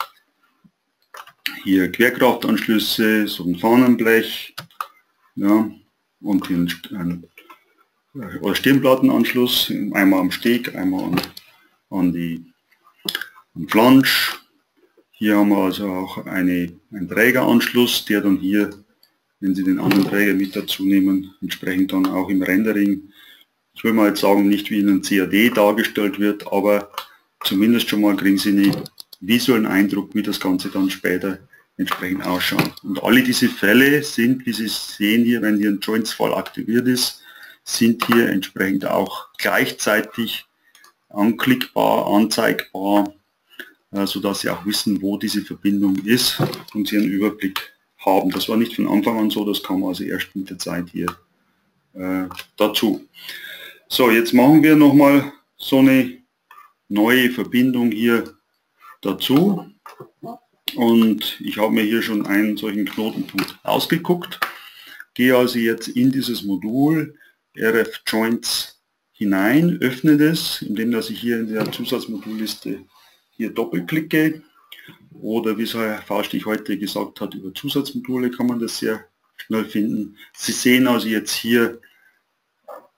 hier Querkraftanschlüsse, so ein Fahnenblech, ja, und hier ein Stirnplattenanschluss, einmal am Steg, einmal an den Flansch. Hier haben wir also auch einen Trägeranschluss, der dann hier, wenn Sie den anderen Träger mit dazu nehmen, entsprechend dann auch im Rendering, ich will mal jetzt sagen, nicht wie in einem CAD dargestellt wird, aber zumindest schon mal kriegen Sie einen visuellen Eindruck, wie das Ganze dann später entsprechend ausschaut. Und alle diese Fälle sind, wie Sie sehen hier, wenn hier ein Joints-Fall aktiviert ist, sind hier entsprechend auch gleichzeitig anklickbar, anzeigbar, sodass Sie auch wissen, wo diese Verbindung ist und Sie einen Überblick haben. Das war nicht von Anfang an so, das kam also erst mit der Zeit hier dazu. So, jetzt machen wir nochmal so eine neue Verbindung hier dazu. Und ich habe mir hier schon einen solchen Knotenpunkt ausgeguckt. Gehe also jetzt in dieses Modul RF Joints hinein, öffne das, indem dass ich hier in der Zusatzmodulliste hier doppelklicke, oder wie es Herr Faultig heute gesagt hat, über Zusatzmodule kann man das sehr schnell finden. Sie sehen also jetzt hier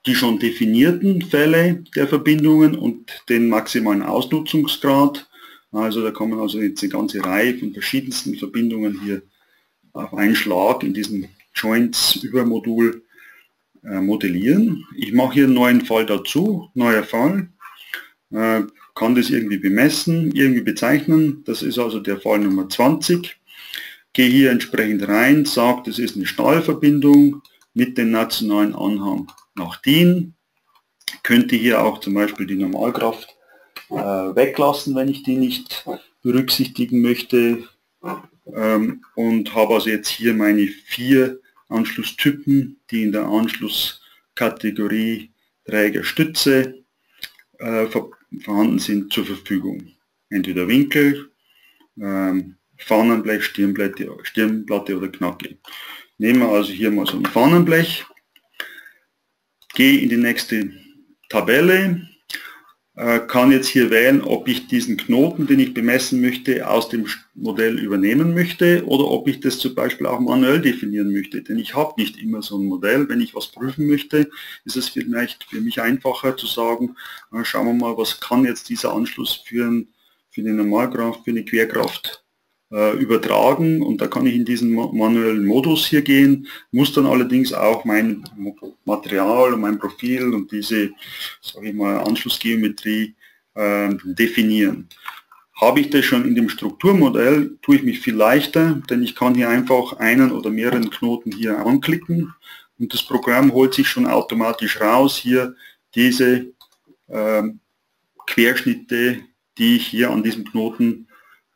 die schon definierten Fälle der Verbindungen und den maximalen Ausnutzungsgrad. Also da kann man also jetzt eine ganze Reihe von verschiedensten Verbindungen hier auf einen Schlag in diesem Joints-Übermodul modellieren. Ich mache hier einen neuen Fall dazu, neuer Fall, kann das irgendwie bemessen, irgendwie bezeichnen. Das ist also der Fall Nummer 20. Gehe hier entsprechend rein, sage, das ist eine Stahlverbindung mit dem nationalen Anhang nach DIN. Könnte hier auch zum Beispiel die Normalkraft weglassen, wenn ich die nicht berücksichtigen möchte. Und habe also jetzt hier meine 4 Anschlusstypen, die in der Anschlusskategorie Trägerstütze vorhanden sind, zur Verfügung. Entweder Winkel, Fahnenblech, Stirnplatte oder Knacke. Nehmen wir also hier mal so ein Fahnenblech, gehe in die nächste Tabelle, kann jetzt hier wählen, ob ich diesen Knoten, den ich bemessen möchte, aus dem Modell übernehmen möchte oder ob ich das zum Beispiel auch manuell definieren möchte. Denn ich habe nicht immer so ein Modell. Wenn ich was prüfen möchte, ist es vielleicht für mich einfacher zu sagen, schauen wir mal, was kann jetzt dieser Anschluss für eine Normalkraft, für eine Querkraft übertragen, und da kann ich in diesen manuellen Modus hier gehen, muss dann allerdings auch mein Material und mein Profil und diese, sage ich mal, Anschlussgeometrie definieren. Habe ich das schon in dem Strukturmodell, tue ich mich viel leichter, denn ich kann hier einfach einen oder mehreren Knoten hier anklicken und das Programm holt sich schon automatisch raus, hier diese Querschnitte, die ich hier an diesem Knoten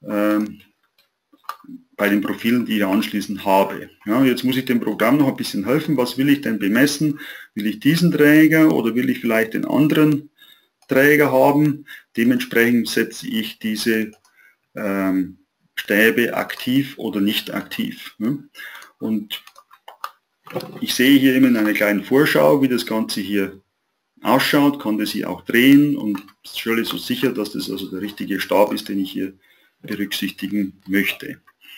bei den Profilen, die ich anschließend habe. Ja, jetzt muss ich dem Programm noch ein bisschen helfen. Was will ich denn bemessen? Will ich diesen Träger oder will ich vielleicht den anderen Träger haben? Dementsprechend setze ich diese Stäbe aktiv oder nicht aktiv. Ne? Und ich sehe hier immer in einer kleinen Vorschau, wie das Ganze hier ausschaut, kann das hier auch drehen und stelle so sicher, dass das also der richtige Stab ist, den ich hier berücksichtigen möchte.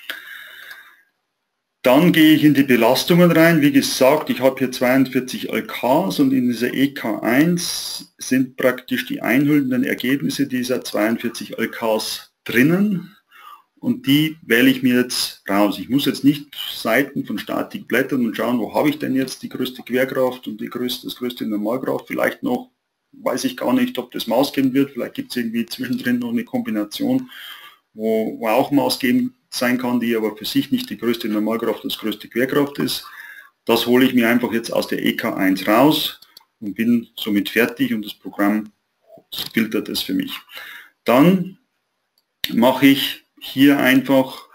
Dann gehe ich in die Belastungen rein. Wie gesagt, ich habe hier 42 LKs und in dieser EK1 sind praktisch die einhüllenden Ergebnisse dieser 42 LKs drinnen und die wähle ich mir jetzt raus. Ich muss jetzt nicht Seiten von Statik blättern und schauen, wo habe ich denn jetzt die größte Querkraft und das größte Normalkraft. Vielleicht noch, weiß ich gar nicht, ob das maßgebend wird. Vielleicht gibt es irgendwie zwischendrin noch eine Kombination, wo auch maßgebend sein kann, die aber für sich nicht die größte Normalkraft, das größte Querkraft ist. Das hole ich mir einfach jetzt aus der EK1 raus und bin somit fertig und das Programm filtert es für mich. Dann mache ich hier einfach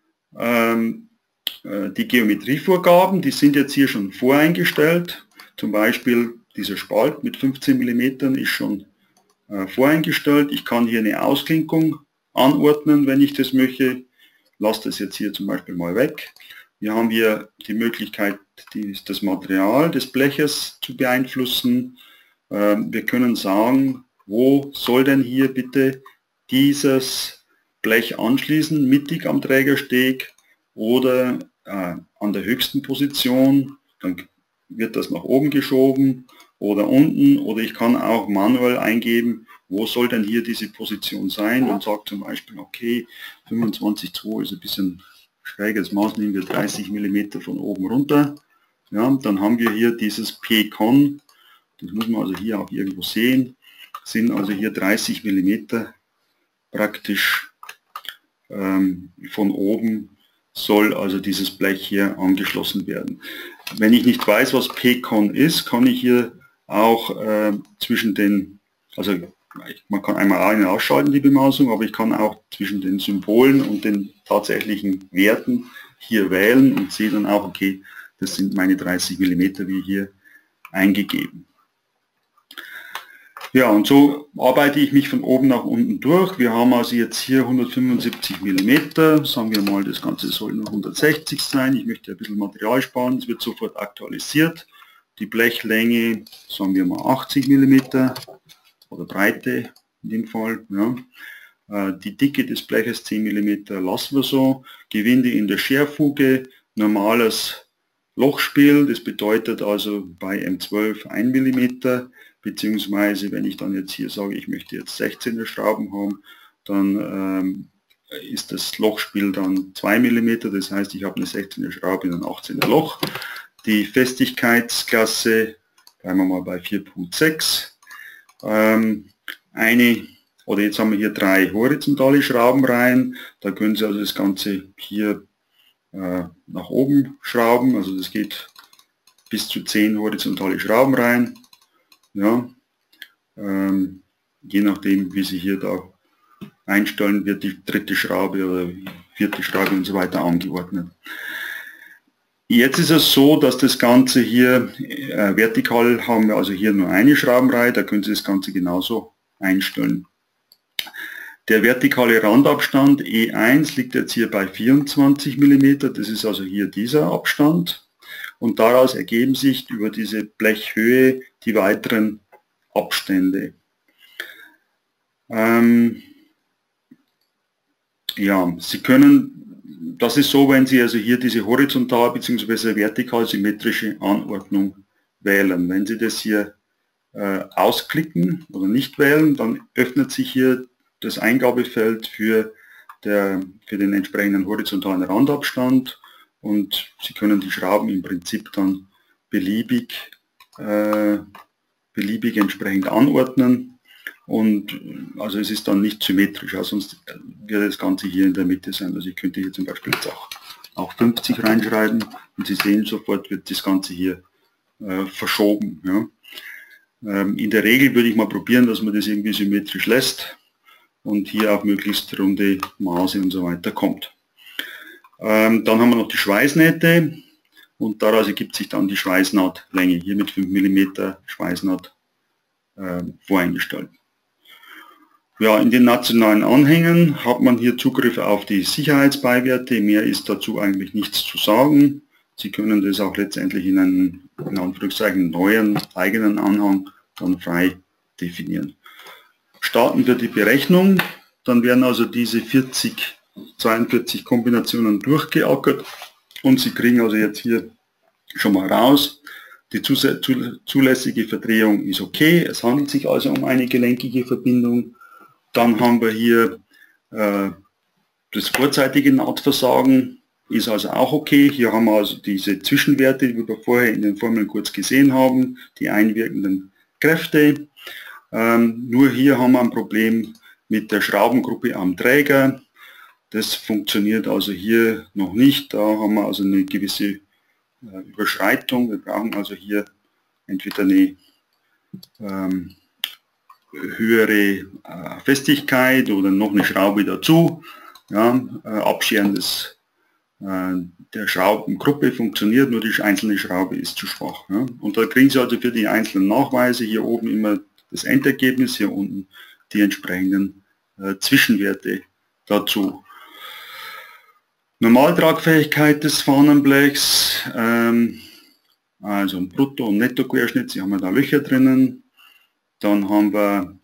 die Geometrievorgaben, die sind jetzt hier schon voreingestellt. Zum Beispiel dieser Spalt mit 15 mm ist schon voreingestellt. Ich kann hier eine Ausklinkung anordnen, wenn ich das möchte. Lasse das jetzt hier zum Beispiel mal weg. Wir haben hier die Möglichkeit, das Material des Bleches zu beeinflussen. Wir können sagen, wo soll denn hier bitte dieses Blech anschließen, mittig am Trägersteg oder an der höchsten Position. Dann wird das nach oben geschoben oder unten, oder ich kann auch manuell eingeben, wo soll denn hier diese Position sein, und sage zum Beispiel, okay, 25,2 ist ein bisschen schräges Maß, nehmen wir 30 mm von oben runter. Ja, dann haben wir hier dieses P-Con, das muss man also hier auch irgendwo sehen, sind also hier 30 mm praktisch von oben soll also dieses Blech hier angeschlossen werden. Wenn ich nicht weiß, was P-Con ist, kann ich hier auch zwischen den, also man kann einmal ein- und ausschalten die Bemaßung, aber ich kann auch zwischen den Symbolen und den tatsächlichen Werten hier wählen und sehe dann auch, okay, das sind meine 30 mm wie hier eingegeben. Ja, und so arbeite ich mich von oben nach unten durch. Wir haben also jetzt hier 175 mm, sagen wir mal, das Ganze soll nur 160 sein. Ich möchte ein bisschen Material sparen, es wird sofort aktualisiert. Die Blechlänge, sagen wir mal 80 mm oder Breite in dem Fall. Ja. Die Dicke des Bleches 10 mm lassen wir so. Gewinde in der Scherfuge, normales Lochspiel, das bedeutet also bei M12 1 mm, beziehungsweise wenn ich dann jetzt hier sage, ich möchte jetzt 16er Schrauben haben, dann ist das Lochspiel dann 2 mm, das heißt, ich habe eine 16er Schraube in ein 18er Loch. Die Festigkeitsklasse, bleiben wir mal bei 4.6. Oder jetzt haben wir hier 3 horizontale Schraubenreihen, da können Sie also das Ganze hier nach oben schrauben, also das geht bis zu 10 horizontale Schraubenreihen, ja, je nachdem wie Sie hier da einstellen, wird die dritte Schraube oder vierte Schraube und so weiter angeordnet. Jetzt ist es so, dass das Ganze hier vertikal haben wir also hier nur eine Schraubenreihe, da können Sie das Ganze genauso einstellen. Der vertikale Randabstand E1 liegt jetzt hier bei 24 mm, das ist also hier dieser Abstand und daraus ergeben sich über diese Blechhöhe die weiteren Abstände. Ja, Sie können, das ist so, wenn Sie also hier diese horizontal bzw. vertikal symmetrische Anordnung wählen. Wenn Sie das hier ausklicken oder nicht wählen, dann öffnet sich hier das Eingabefeld für den entsprechenden horizontalen Randabstand und Sie können die Schrauben im Prinzip dann beliebig entsprechend anordnen und also es ist dann nicht symmetrisch, also sonst wird das Ganze hier in der Mitte sein. Also ich könnte hier zum Beispiel jetzt auch 50 reinschreiben und Sie sehen sofort wird das Ganze hier verschoben. Ja. In der Regel würde ich mal probieren, dass man das irgendwie symmetrisch lässt und hier auch möglichst runde Maße und so weiter kommt. Dann haben wir noch die Schweißnähte und daraus ergibt sich dann die Schweißnahtlänge, hier mit 5 mm Schweißnaht voreingestellt. Ja, in den nationalen Anhängen hat man hier Zugriff auf die Sicherheitsbeiwerte, mehr ist dazu eigentlich nichts zu sagen. Sie können das auch letztendlich in einen, in Anführungszeichen, neuen eigenen Anhang dann frei definieren. Starten wir die Berechnung, dann werden also diese 42 Kombinationen durchgeackert und Sie kriegen also jetzt hier schon mal raus, die zulässige Verdrehung ist okay, es handelt sich also um eine gelenkige Verbindung. Dann haben wir hier das vorzeitige Nahtversagen, ist also auch okay. Hier haben wir also diese Zwischenwerte, die wir vorher in den Formeln kurz gesehen haben, die einwirkenden Kräfte. Nur hier haben wir ein Problem mit der Schraubengruppe am Träger. Das funktioniert also hier noch nicht. Da haben wir also eine gewisse Überschreitung. Wir brauchen also hier entweder eine höhere Festigkeit oder noch eine Schraube dazu. Ja, Abscheren der Schraubengruppe funktioniert, nur die einzelne Schraube ist zu schwach. Ja. Und da kriegen Sie also für die einzelnen Nachweise hier oben immer das Endergebnis, hier unten die entsprechenden Zwischenwerte dazu. Normaltragfähigkeit des Fahnenblechs, also ein Brutto- und Nettoquerschnitt, Sie haben ja da Löcher drinnen. Dann haben wir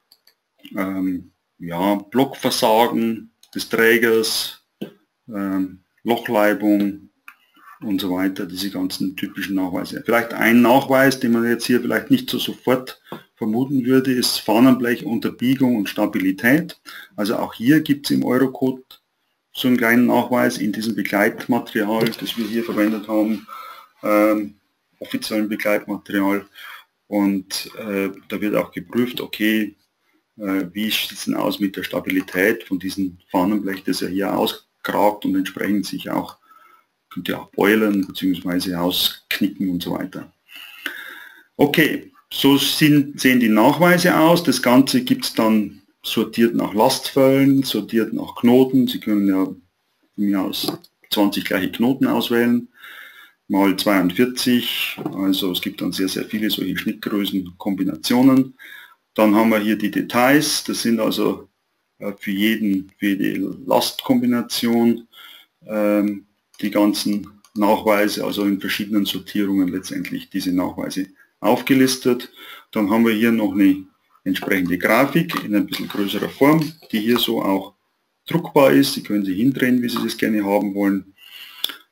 ja, Blockversagen des Trägers, Lochleibung und so weiter, diese ganzen typischen Nachweise. Vielleicht ein Nachweis, den man jetzt hier vielleicht nicht so sofort vermuten würde, ist Fahnenblech unter Biegung und Stabilität. Also auch hier gibt es im Eurocode so einen kleinen Nachweis in diesem Begleitmaterial, das wir hier verwendet haben, offiziellen Begleitmaterial. Und da wird auch geprüft, okay, wie sieht es denn aus mit der Stabilität von diesem Fahnenblech, das ja hier auskragt und entsprechend sich auch, könnte auch beulen bzw. ausknicken und so weiter. Okay, so sehen die Nachweise aus. Das Ganze gibt es dann sortiert nach Lastfällen, sortiert nach Knoten. Sie können ja von mir aus 20 gleiche Knoten auswählen, mal 42. Also es gibt dann sehr, sehr viele solche Schnittgrößen, Kombinationen. Dann haben wir hier die Details. Das sind also für jede Lastkombination die ganzen Nachweise, also in verschiedenen Sortierungen letztendlich diese Nachweise aufgelistet. Dann haben wir hier noch eine entsprechende Grafik in ein bisschen größerer Form, die hier so auch druckbar ist. Sie können sie hindrehen, wie Sie das gerne haben wollen.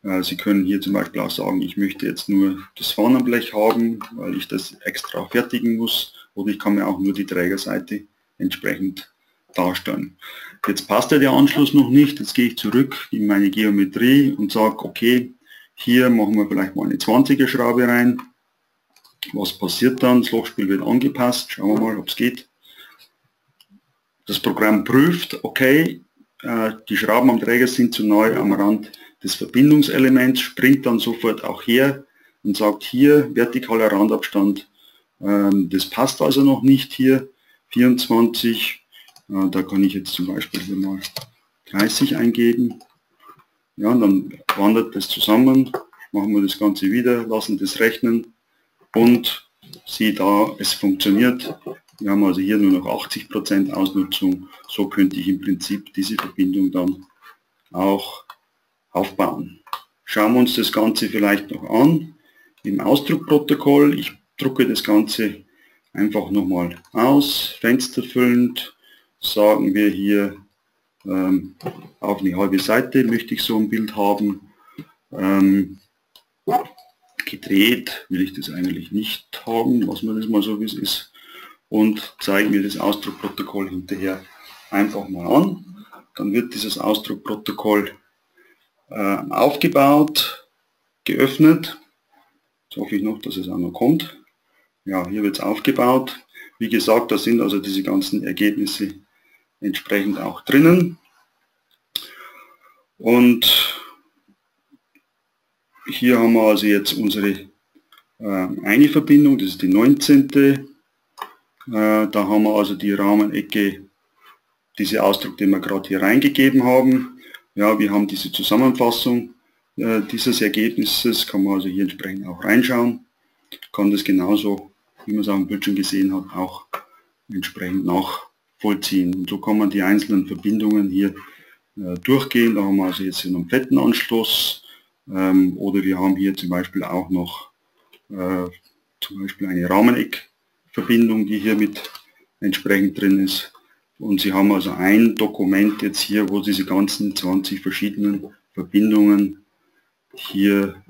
Sie können hier zum Beispiel auch sagen, ich möchte jetzt nur das Fahnenblech haben, weil ich das extra fertigen muss, oder ich kann mir auch nur die Trägerseite entsprechend darstellen. Jetzt passt ja der Anschluss noch nicht, jetzt gehe ich zurück in meine Geometrie und sage, okay, hier machen wir vielleicht mal eine 20er Schraube rein. Was passiert dann? Das Lochspiel wird angepasst, schauen wir mal, ob es geht. Das Programm prüft, okay, die Schrauben am Träger sind zu neu am Rand des Verbindungselements, springt dann sofort auch her und sagt hier vertikaler Randabstand, das passt also noch nicht hier, 24, da kann ich jetzt zum Beispiel hier mal 30 eingeben, ja, und dann wandert das zusammen, machen wir das Ganze wieder, lassen das rechnen und siehe da, es funktioniert. Wir haben also hier nur noch 80% Ausnutzung, so könnte ich im Prinzip diese Verbindung dann auch aufbauen. Schauen wir uns das Ganze vielleicht noch an im Ausdruckprotokoll. Ich drucke das Ganze einfach nochmal aus, fensterfüllend, sagen wir hier auf eine halbe Seite möchte ich so ein Bild haben. Gedreht will ich das eigentlich nicht haben, lassen wir das mal so wie es ist und zeigen mir das Ausdruckprotokoll hinterher einfach mal an. Dann wird dieses Ausdruckprotokoll aufgebaut, geöffnet. Jetzt hoffe ich noch, dass es auch noch kommt. Ja, hier wird es aufgebaut. Wie gesagt, da sind also diese ganzen Ergebnisse entsprechend auch drinnen. Und hier haben wir also jetzt unsere eine Verbindung, das ist die 19. Da haben wir also die Rahmenecke, diese Ausdruck, den wir gerade hier reingegeben haben. Ja, wir haben diese Zusammenfassung dieses Ergebnisses, kann man also hier entsprechend auch reinschauen. Kann das genauso, wie man es auf dem Bildschirm gesehen hat, auch entsprechend nachvollziehen. Und so kann man die einzelnen Verbindungen hier durchgehen. Da haben wir also jetzt einen fetten Anschluss oder wir haben hier zum Beispiel auch noch zum Beispiel eine Rahmeneckverbindung, die hier mit entsprechend drin ist. Und Sie haben also ein Dokument jetzt hier, wo diese ganzen 20 verschiedenen Verbindungen hier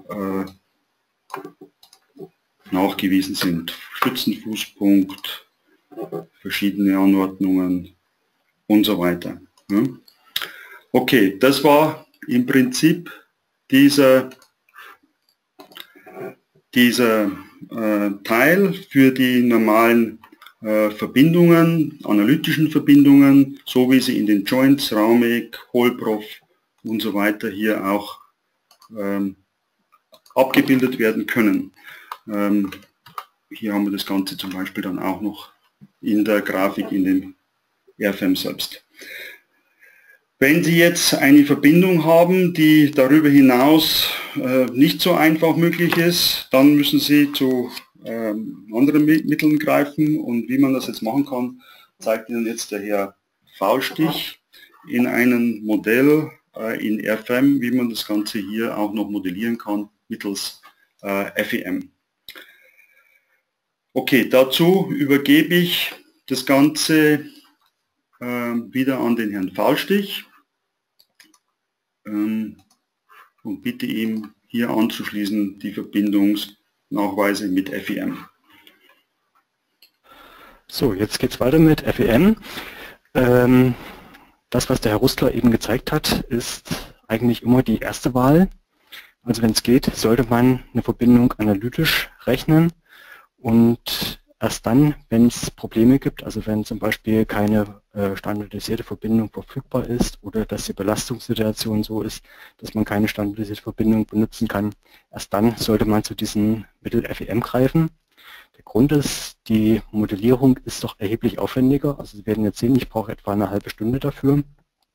nachgewiesen sind. Stützenfußpunkt, verschiedene Anordnungen und so weiter. Ja. Okay, das war im Prinzip dieser Teil für die normalen Verbindungen, analytischen Verbindungen, so wie sie in den Joints, Rahmeneck, Hohlprof und so weiter hier auch abgebildet werden können. Hier haben wir das Ganze zum Beispiel dann auch noch in der Grafik in dem RFM selbst. Wenn Sie jetzt eine Verbindung haben, die darüber hinaus nicht so einfach möglich ist, dann müssen Sie zu anderen Mitteln greifen, und wie man das jetzt machen kann, zeigt Ihnen jetzt der Herr Faustich in einem Modell in RFM, wie man das Ganze hier auch noch modellieren kann mittels FEM. Okay, dazu übergebe ich das Ganze wieder an den Herrn Faustich und bitte ihm hier anzuschließen die Verbindungsnachweise mit FEM. So, jetzt geht es weiter mit FEM. Das, was der Herr Rustler eben gezeigt hat, ist eigentlich immer die erste Wahl. Also wenn es geht, sollte man eine Verbindung analytisch rechnen und erst dann, wenn es Probleme gibt, also wenn zum Beispiel keine standardisierte Verbindung verfügbar ist oder dass die Belastungssituation so ist, dass man keine standardisierte Verbindung benutzen kann, erst dann sollte man zu diesem Mittel FEM greifen. Der Grund ist, die Modellierung ist doch erheblich aufwendiger. Also Sie werden jetzt sehen, ich brauche etwa eine halbe Stunde dafür.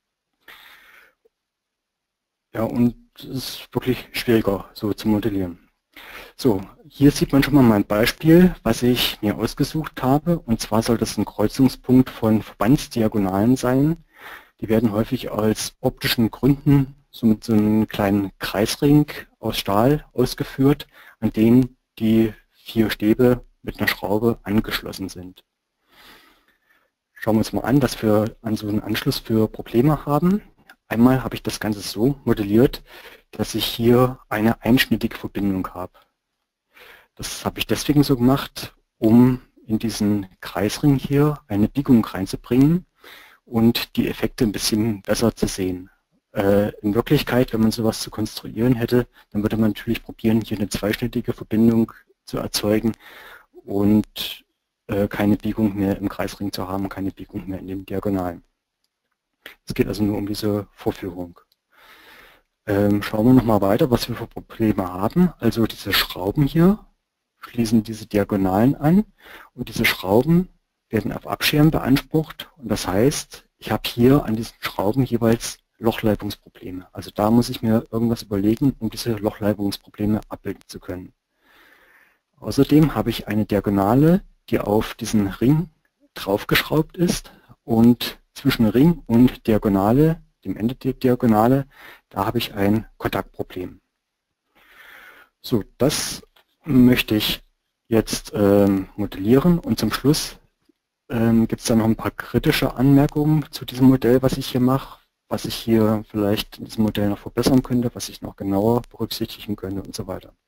Ja, und es ist wirklich schwieriger, so zu modellieren. So, hier sieht man schon mal mein Beispiel, was ich mir ausgesucht habe. Und zwar soll das ein Kreuzungspunkt von Verbandsdiagonalen sein. Die werden häufig aus optischen Gründen so mit so einem kleinen Kreisring aus Stahl ausgeführt, an dem die 4 Stäbe mit einer Schraube angeschlossen sind. Schauen wir uns mal an, was wir an so einem Anschluss für Probleme haben. Einmal habe ich das Ganze so modelliert, dass ich hier eine einschnittige Verbindung habe. Das habe ich deswegen so gemacht, um in diesen Kreisring hier eine Biegung reinzubringen und die Effekte ein bisschen besser zu sehen. In Wirklichkeit, wenn man sowas zu konstruieren hätte, dann würde man natürlich probieren, hier eine zweischnittige Verbindung zu erzeugen und keine Biegung mehr im Kreisring zu haben, keine Biegung mehr in den Diagonalen. Es geht also nur um diese Vorführung. Schauen wir nochmal weiter, was wir für Probleme haben. Also diese Schrauben hier schließen diese Diagonalen an und diese Schrauben werden auf Abschirmen beansprucht. Und das heißt, ich habe hier an diesen Schrauben jeweils Lochleibungsprobleme. Also da muss ich mir irgendwas überlegen, um diese Lochleibungsprobleme abbilden zu können. Außerdem habe ich eine Diagonale, die auf diesen Ring draufgeschraubt ist und zwischen Ring und Diagonale, dem Ende der Diagonale, da habe ich ein Kontaktproblem. So, das möchte ich jetzt modellieren und zum Schluss gibt es dann noch ein paar kritische Anmerkungen zu diesem Modell, was ich hier mache, was ich hier vielleicht in diesem Modell noch verbessern könnte, was ich noch genauer berücksichtigen könnte und so weiter.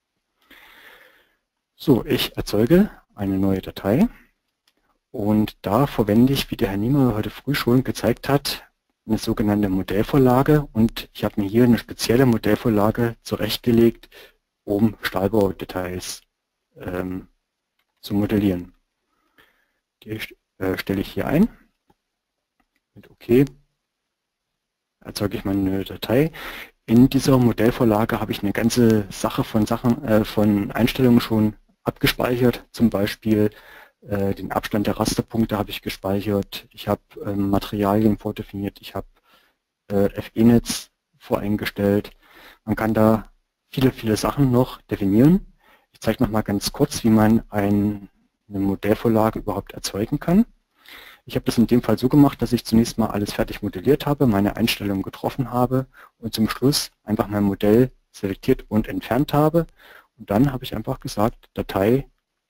So, ich erzeuge eine neue Datei und da verwende ich, wie der Herr Niemeyer heute früh schon gezeigt hat, eine sogenannte Modellvorlage und ich habe mir hier eine spezielle Modellvorlage zurechtgelegt, um Stahlbaudetails zu modellieren. Die stelle ich hier ein. Mit OK erzeuge ich meine neue Datei. In dieser Modellvorlage habe ich eine ganze Sache von Einstellungen schon abgespeichert. Zum Beispiel den Abstand der Rasterpunkte habe ich gespeichert. Ich habe Materialien vordefiniert. Ich habe FE-Netz voreingestellt. Man kann da viele Sachen noch definieren. Ich zeige noch mal ganz kurz, wie man eine Modellvorlage überhaupt erzeugen kann. Ich habe das in dem Fall so gemacht, dass ich zunächst mal alles fertig modelliert habe, meine Einstellungen getroffen habe und zum Schluss einfach mein Modell selektiert und entfernt habe. Und dann habe ich einfach gesagt, Datei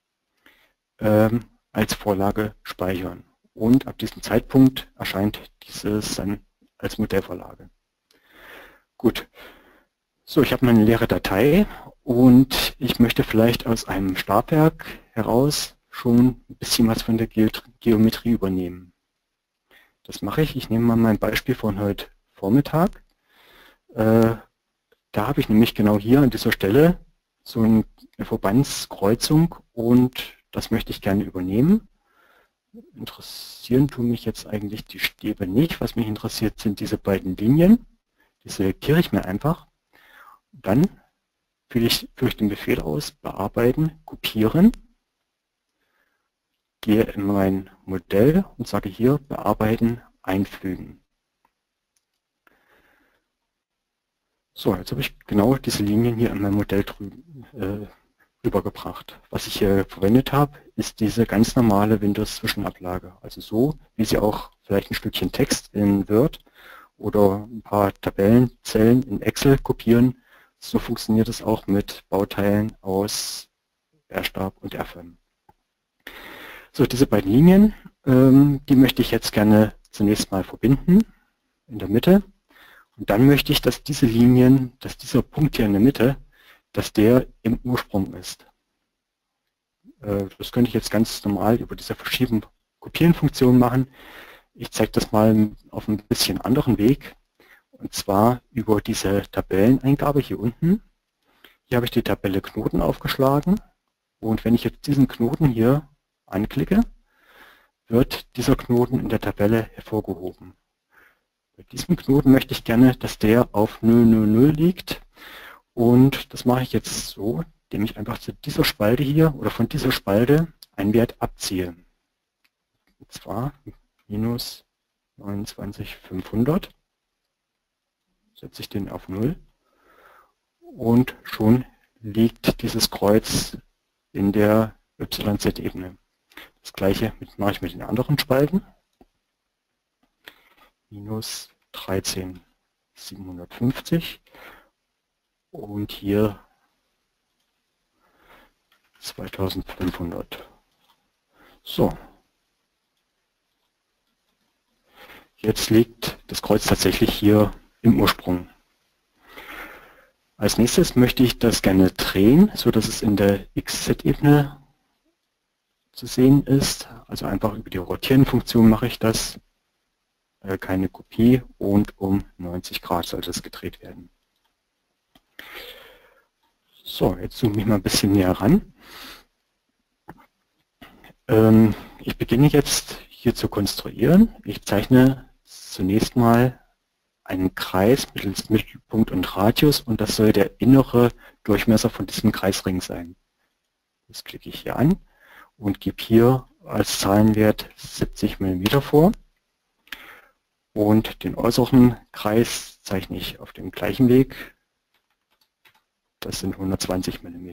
als Vorlage speichern. Und ab diesem Zeitpunkt erscheint dieses dann als Modellvorlage. Gut. So, ich habe meine leere Datei und ich möchte vielleicht aus einem Stabwerk heraus schon ein bisschen was von der Geometrie übernehmen. Das mache ich. Ich nehme mal mein Beispiel von heute Vormittag. Da habe ich nämlich genau hier an dieser Stelle so eine Verbandskreuzung und das möchte ich gerne übernehmen. Interessieren tun mich jetzt eigentlich die Stäbe nicht. Was mich interessiert, sind diese beiden Linien. Die selektiere ich mir einfach. Dann führe ich den Befehl aus, bearbeiten, kopieren, gehe in mein Modell und sage hier bearbeiten, einfügen. So, jetzt habe ich genau diese Linien hier in mein Modell rübergebracht. Was ich hier verwendet habe, ist diese ganz normale Windows-Zwischenablage. Also so, wie Sie auch vielleicht ein Stückchen Text in Word oder ein paar Tabellenzellen in Excel kopieren. So funktioniert es auch mit Bauteilen aus R-Stab und R5. So, diese beiden Linien, die möchte ich jetzt gerne zunächst mal verbinden in der Mitte. Und dann möchte ich, dass diese Linien, dass dieser Punkt hier in der Mitte, dass der im Ursprung ist. Das könnte ich jetzt ganz normal über diese Verschieben-Kopieren-Funktion machen. Ich zeige das mal auf ein bisschen anderen Weg. Und zwar über diese Tabelleneingabe hier unten. Hier habe ich die Tabelle Knoten aufgeschlagen. Und wenn ich jetzt diesen Knoten hier anklicke, wird dieser Knoten in der Tabelle hervorgehoben. Bei diesem Knoten möchte ich gerne, dass der auf 000 liegt. Und das mache ich jetzt so, indem ich einfach zu dieser Spalte hier oder von dieser Spalte einen Wert abziehe. Und zwar minus 29.500. Setze ich den auf 0 und schon liegt dieses Kreuz in der YZ-Ebene. Das gleiche mache ich mit den anderen Spalten. Minus 13.750 und hier 2.500. So. Jetzt liegt das Kreuz tatsächlich hier im Ursprung. Als nächstes möchte ich das gerne drehen, so dass es in der XZ-Ebene zu sehen ist. Also einfach über die Rotieren-Funktion mache ich das. Keine Kopie und um 90 Grad sollte es gedreht werden. So, jetzt zoome ich mal ein bisschen näher ran. Ich beginne jetzt hier zu konstruieren. Ich zeichne zunächst mal einen Kreis mittels Mittelpunkt und Radius und das soll der innere Durchmesser von diesem Kreisring sein. Das klicke ich hier an und gebe hier als Zahlenwert 70 mm vor. Und den äußeren Kreis zeichne ich auf dem gleichen Weg. Das sind 120 mm.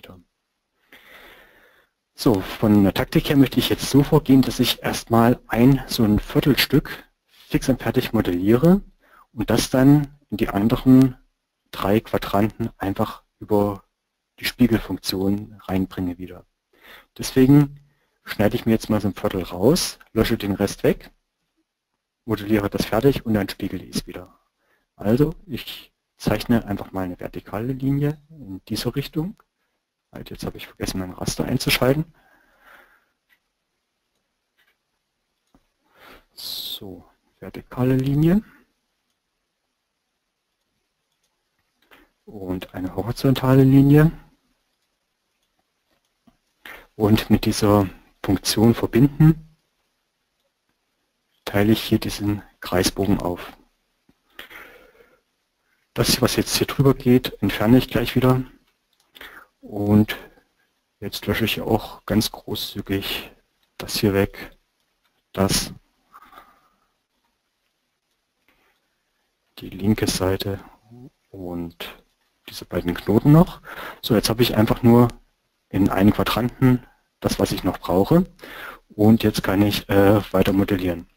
So, von der Taktik her möchte ich jetzt so vorgehen, dass ich erstmal so ein Viertelstück fix und fertig modelliere und das dann in die anderen 3 Quadranten einfach über die Spiegelfunktion reinbringe wieder. Deswegen schneide ich mir jetzt mal so ein Viertel raus, lösche den Rest weg, modelliere das fertig und dann spiegele ich es wieder. Also ich zeichne einfach mal eine vertikale Linie in diese Richtung. Halt, jetzt habe ich vergessen, mein Raster einzuschalten. So, vertikale Linie. Und eine horizontale Linie. Und mit dieser Funktion verbinden teile ich hier diesen Kreisbogen auf. Das, was jetzt hier drüber geht, entferne ich gleich wieder. Und jetzt lösche ich auch ganz großzügig das hier weg, das, die linke Seite und diese beiden Knoten noch. So, jetzt habe ich einfach nur in einen Quadranten das, was ich noch brauche. Und jetzt kann ich weiter modellieren.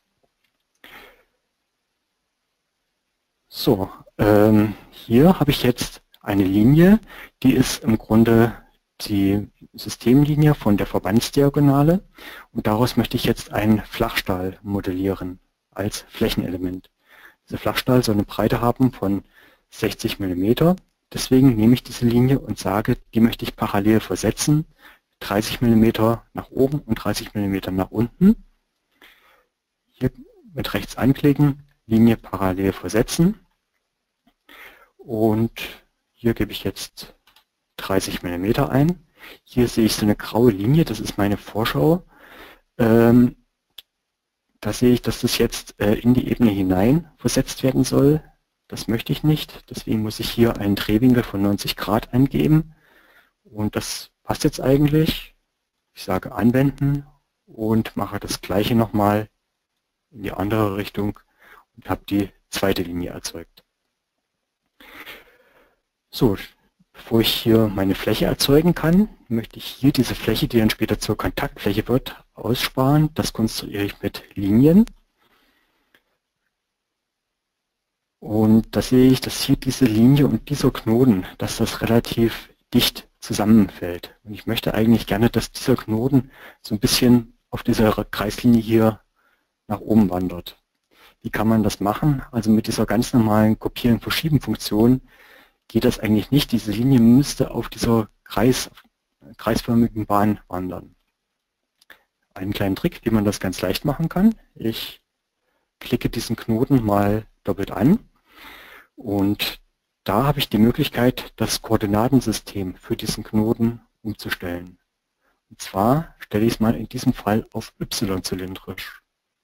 So, hier habe ich jetzt eine Linie, die ist im Grunde die Systemlinie von der Verbandsdiagonale und daraus möchte ich jetzt einen Flachstahl modellieren als Flächenelement. Dieser Flachstahl soll eine Breite haben von 60 mm. Deswegen nehme ich diese Linie und sage, die möchte ich parallel versetzen, 30 mm nach oben und 30 mm nach unten. Hier mit rechts anklicken, Linie parallel versetzen und hier gebe ich jetzt 30 mm ein. Hier sehe ich so eine graue Linie, das ist meine Vorschau. Da sehe ich, dass das jetzt in die Ebene hinein versetzt werden soll. Das möchte ich nicht, deswegen muss ich hier einen Drehwinkel von 90 Grad eingeben. Und das passt jetzt eigentlich. Ich sage Anwenden und mache das gleiche nochmal in die andere Richtung und habe die zweite Linie erzeugt. So, bevor ich hier meine Fläche erzeugen kann, möchte ich hier diese Fläche, die dann später zur Kontaktfläche wird, aussparen. Das konstruiere ich mit Linien. Und da sehe ich, dass hier diese Linie und dieser Knoten, dass das relativ dicht zusammenfällt. Und ich möchte eigentlich gerne, dass dieser Knoten so ein bisschen auf dieser Kreislinie hier nach oben wandert. Wie kann man das machen? Also mit dieser ganz normalen Kopieren-Verschieben-Funktion geht das eigentlich nicht. Diese Linie müsste auf dieser kreisförmigen Bahn wandern. Einen kleinen Trick, wie man das ganz leicht machen kann. Ich klicke diesen Knoten mal doppelt an und da habe ich die Möglichkeit, das Koordinatensystem für diesen Knoten umzustellen. Und zwar stelle ich es mal in diesem Fall auf y-zylindrisch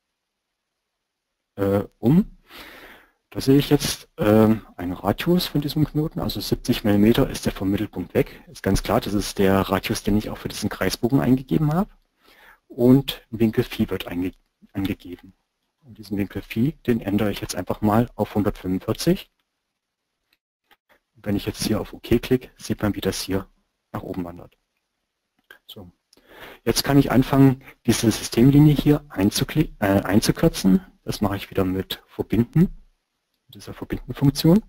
um. Da sehe ich jetzt einen Radius von diesem Knoten, also 70 mm ist der vom Mittelpunkt weg. Ist ganz klar, das ist der Radius, den ich auch für diesen Kreisbogen eingegeben habe. Und Winkel Phi wird angegeben. Und diesen Winkel Phi, den ändere ich jetzt einfach mal auf 145. Und wenn ich jetzt hier auf OK klicke, sieht man, wie das hier nach oben wandert. So. Jetzt kann ich anfangen, diese Systemlinie hier einzukürzen. Das mache ich wieder mit Verbinden, dieser Verbinden-Funktion.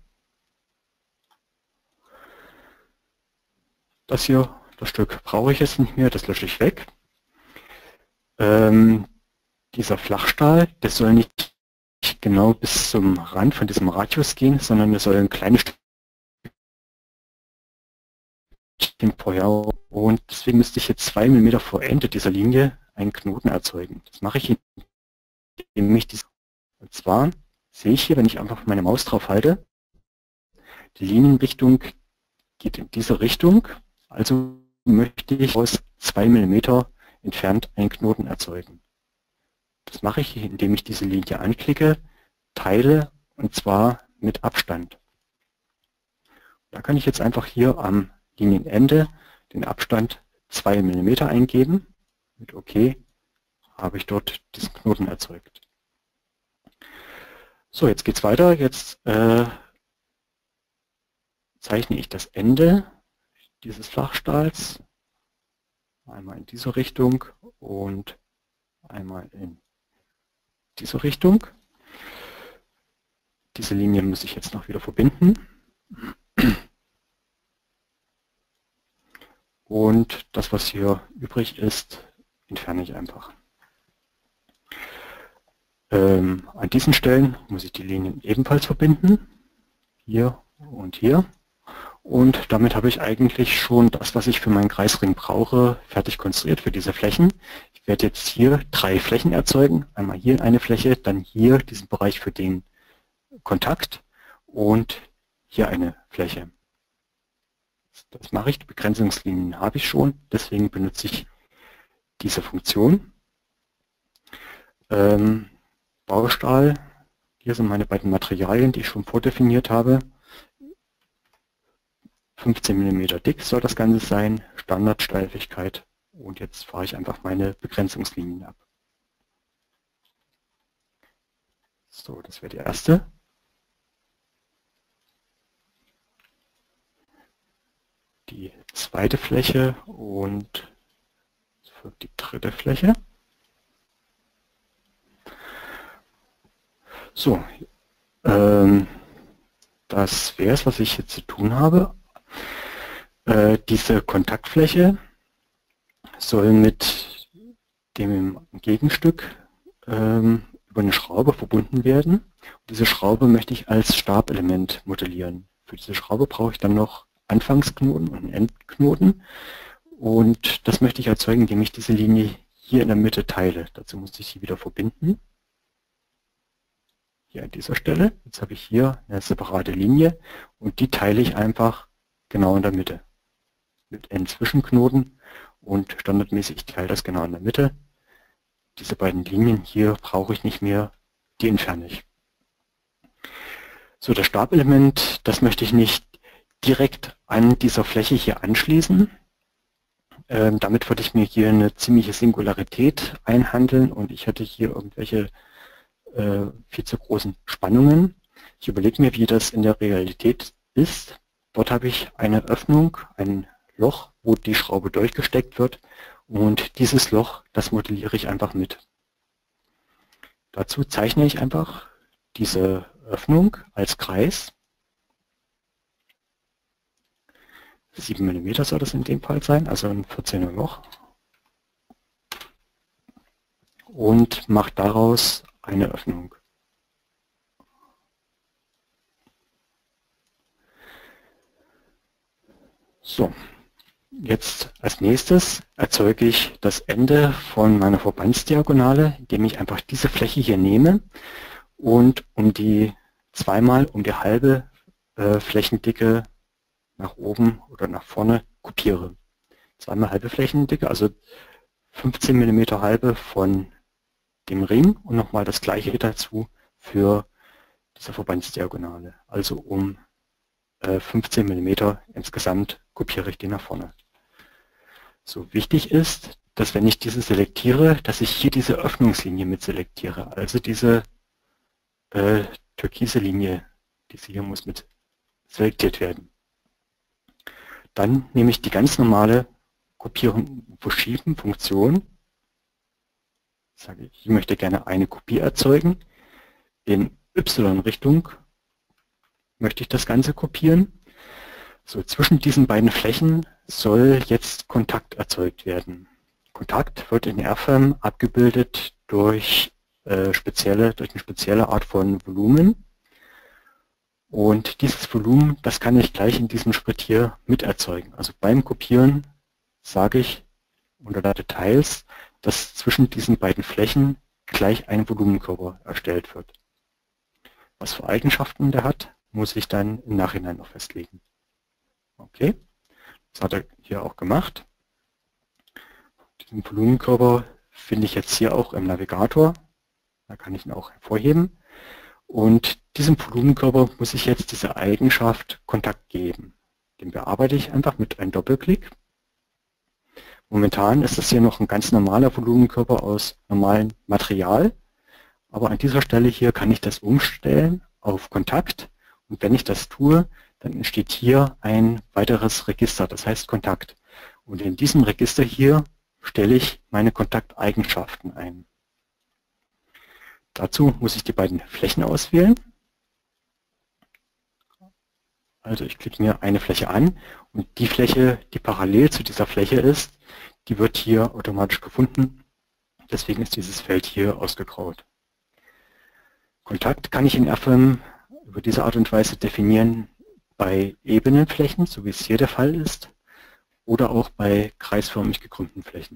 Das hier, das Stück brauche ich jetzt nicht mehr, das lösche ich weg. Dieser Flachstahl, der soll nicht genau bis zum Rand von diesem Radius gehen, sondern es soll ein kleines Stückchen vorher. Und deswegen müsste ich jetzt 2 mm vor Ende dieser Linie einen Knoten erzeugen. Das mache ich, indem ich dies, und zwar sehe ich hier, wenn ich einfach meine Maus drauf halte, die Linienrichtung geht in diese Richtung, also möchte ich aus 2 mm entfernt einen Knoten erzeugen. Das mache ich, indem ich diese Linie anklicke, teile und zwar mit Abstand. Da kann ich jetzt einfach hier am Linienende den Abstand 2 mm eingeben. Mit OK habe ich dort diesen Knoten erzeugt. So, jetzt geht es weiter. Jetzt zeichne ich das Ende dieses Flachstahls einmal in diese Richtung und einmal in diese Richtung. Diese Linie muss ich jetzt noch wieder verbinden. Und das, was hier übrig ist, entferne ich einfach. An diesen Stellen muss ich die Linien ebenfalls verbinden. Hier und hier. Und damit habe ich eigentlich schon das, was ich für meinen Kreisring brauche, fertig konstruiert für diese Flächen. Ich werde jetzt hier 3 Flächen erzeugen. Einmal hier eine Fläche, dann hier diesen Bereich für den Kontakt und hier eine Fläche. Das mache ich, die Begrenzungslinien habe ich schon, deswegen benutze ich diese Funktion. Baustahl, hier sind meine beiden Materialien, die ich schon vordefiniert habe. 15 mm dick soll das Ganze sein, Standardsteifigkeit, und jetzt fahre ich einfach meine Begrenzungslinien ab. So, das wäre die erste. Die zweite Fläche und die dritte Fläche. So, das wäre es, was ich jetzt zu tun habe. Diese Kontaktfläche soll mit dem Gegenstück über eine Schraube verbunden werden. Und diese Schraube möchte ich als Stabelement modellieren. Für diese Schraube brauche ich dann noch Anfangsknoten und einen Endknoten. Und das möchte ich erzeugen, indem ich diese Linie hier in der Mitte teile. Dazu muss ich sie wieder verbinden. Hier an dieser Stelle. Jetzt habe ich hier eine separate Linie und die teile ich einfach genau in der Mitte. Mit einem Zwischenknoten und standardmäßig, ich teile das genau in der Mitte. Diese beiden Linien hier brauche ich nicht mehr, die entferne ich. So, das Stabelement, das möchte ich nicht direkt an dieser Fläche hier anschließen. Damit würde ich mir hier eine ziemliche Singularität einhandeln und ich hätte hier irgendwelche viel zu großen Spannungen. Ich überlege mir, wie das in der Realität ist. Dort habe ich eine Öffnung, ein Loch, wo die Schraube durchgesteckt wird, und dieses Loch, das modelliere ich einfach mit. Dazu zeichne ich einfach diese Öffnung als Kreis. 7 mm soll das in dem Fall sein, also ein 14er Loch. Und mache daraus eine Öffnung. So, jetzt als nächstes erzeuge ich das Ende von meiner Verbandsdiagonale, indem ich einfach diese Fläche hier nehme und um die halbe Flächendicke nach oben oder nach vorne kopiere. 2 halbe Flächendicke, also 15 mm halbe von dem Ring und nochmal das gleiche dazu für diese Verbandsdiagonale. Also um 15 mm insgesamt kopiere ich den nach vorne. So, wichtig ist, dass wenn ich diese selektiere, dass ich hier diese Öffnungslinie mit selektiere. Also diese türkise Linie, diese hier muss mit selektiert werden. Dann nehme ich die ganz normale Kopieren und Verschieben Funktion. Sage ich möchte gerne eine Kopie erzeugen. In Y-Richtung möchte ich das Ganze kopieren. So, zwischen diesen beiden Flächen soll jetzt Kontakt erzeugt werden. Kontakt wird in RFEM abgebildet durch durch eine spezielle Art von Volumen. Und dieses Volumen, das kann ich gleich in diesem Schritt hier mit erzeugen. Also beim Kopieren sage ich unter der Details, dass zwischen diesen beiden Flächen gleich ein Volumenkörper erstellt wird. Was für Eigenschaften der hat, muss ich dann im Nachhinein noch festlegen. Okay, das hat er hier auch gemacht. Diesen Volumenkörper finde ich jetzt hier auch im Navigator. Da kann ich ihn auch hervorheben. Und diesem Volumenkörper muss ich jetzt diese Eigenschaft Kontakt geben. Den bearbeite ich einfach mit einem Doppelklick. Momentan ist das hier noch ein ganz normaler Volumenkörper aus normalem Material. Aber an dieser Stelle hier kann ich das umstellen auf Kontakt. Und wenn ich das tue, dann entsteht hier ein weiteres Register, das heißt Kontakt. Und in diesem Register hier stelle ich meine Kontakteigenschaften ein. Dazu muss ich die beiden Flächen auswählen. Also ich klicke mir eine Fläche an und die Fläche, die parallel zu dieser Fläche ist, die wird hier automatisch gefunden. Deswegen ist dieses Feld hier ausgegraut. Kontakt kann ich in RFEM über diese Art und Weise definieren bei Ebenenflächen, so wie es hier der Fall ist, oder auch bei kreisförmig gekrümmten Flächen.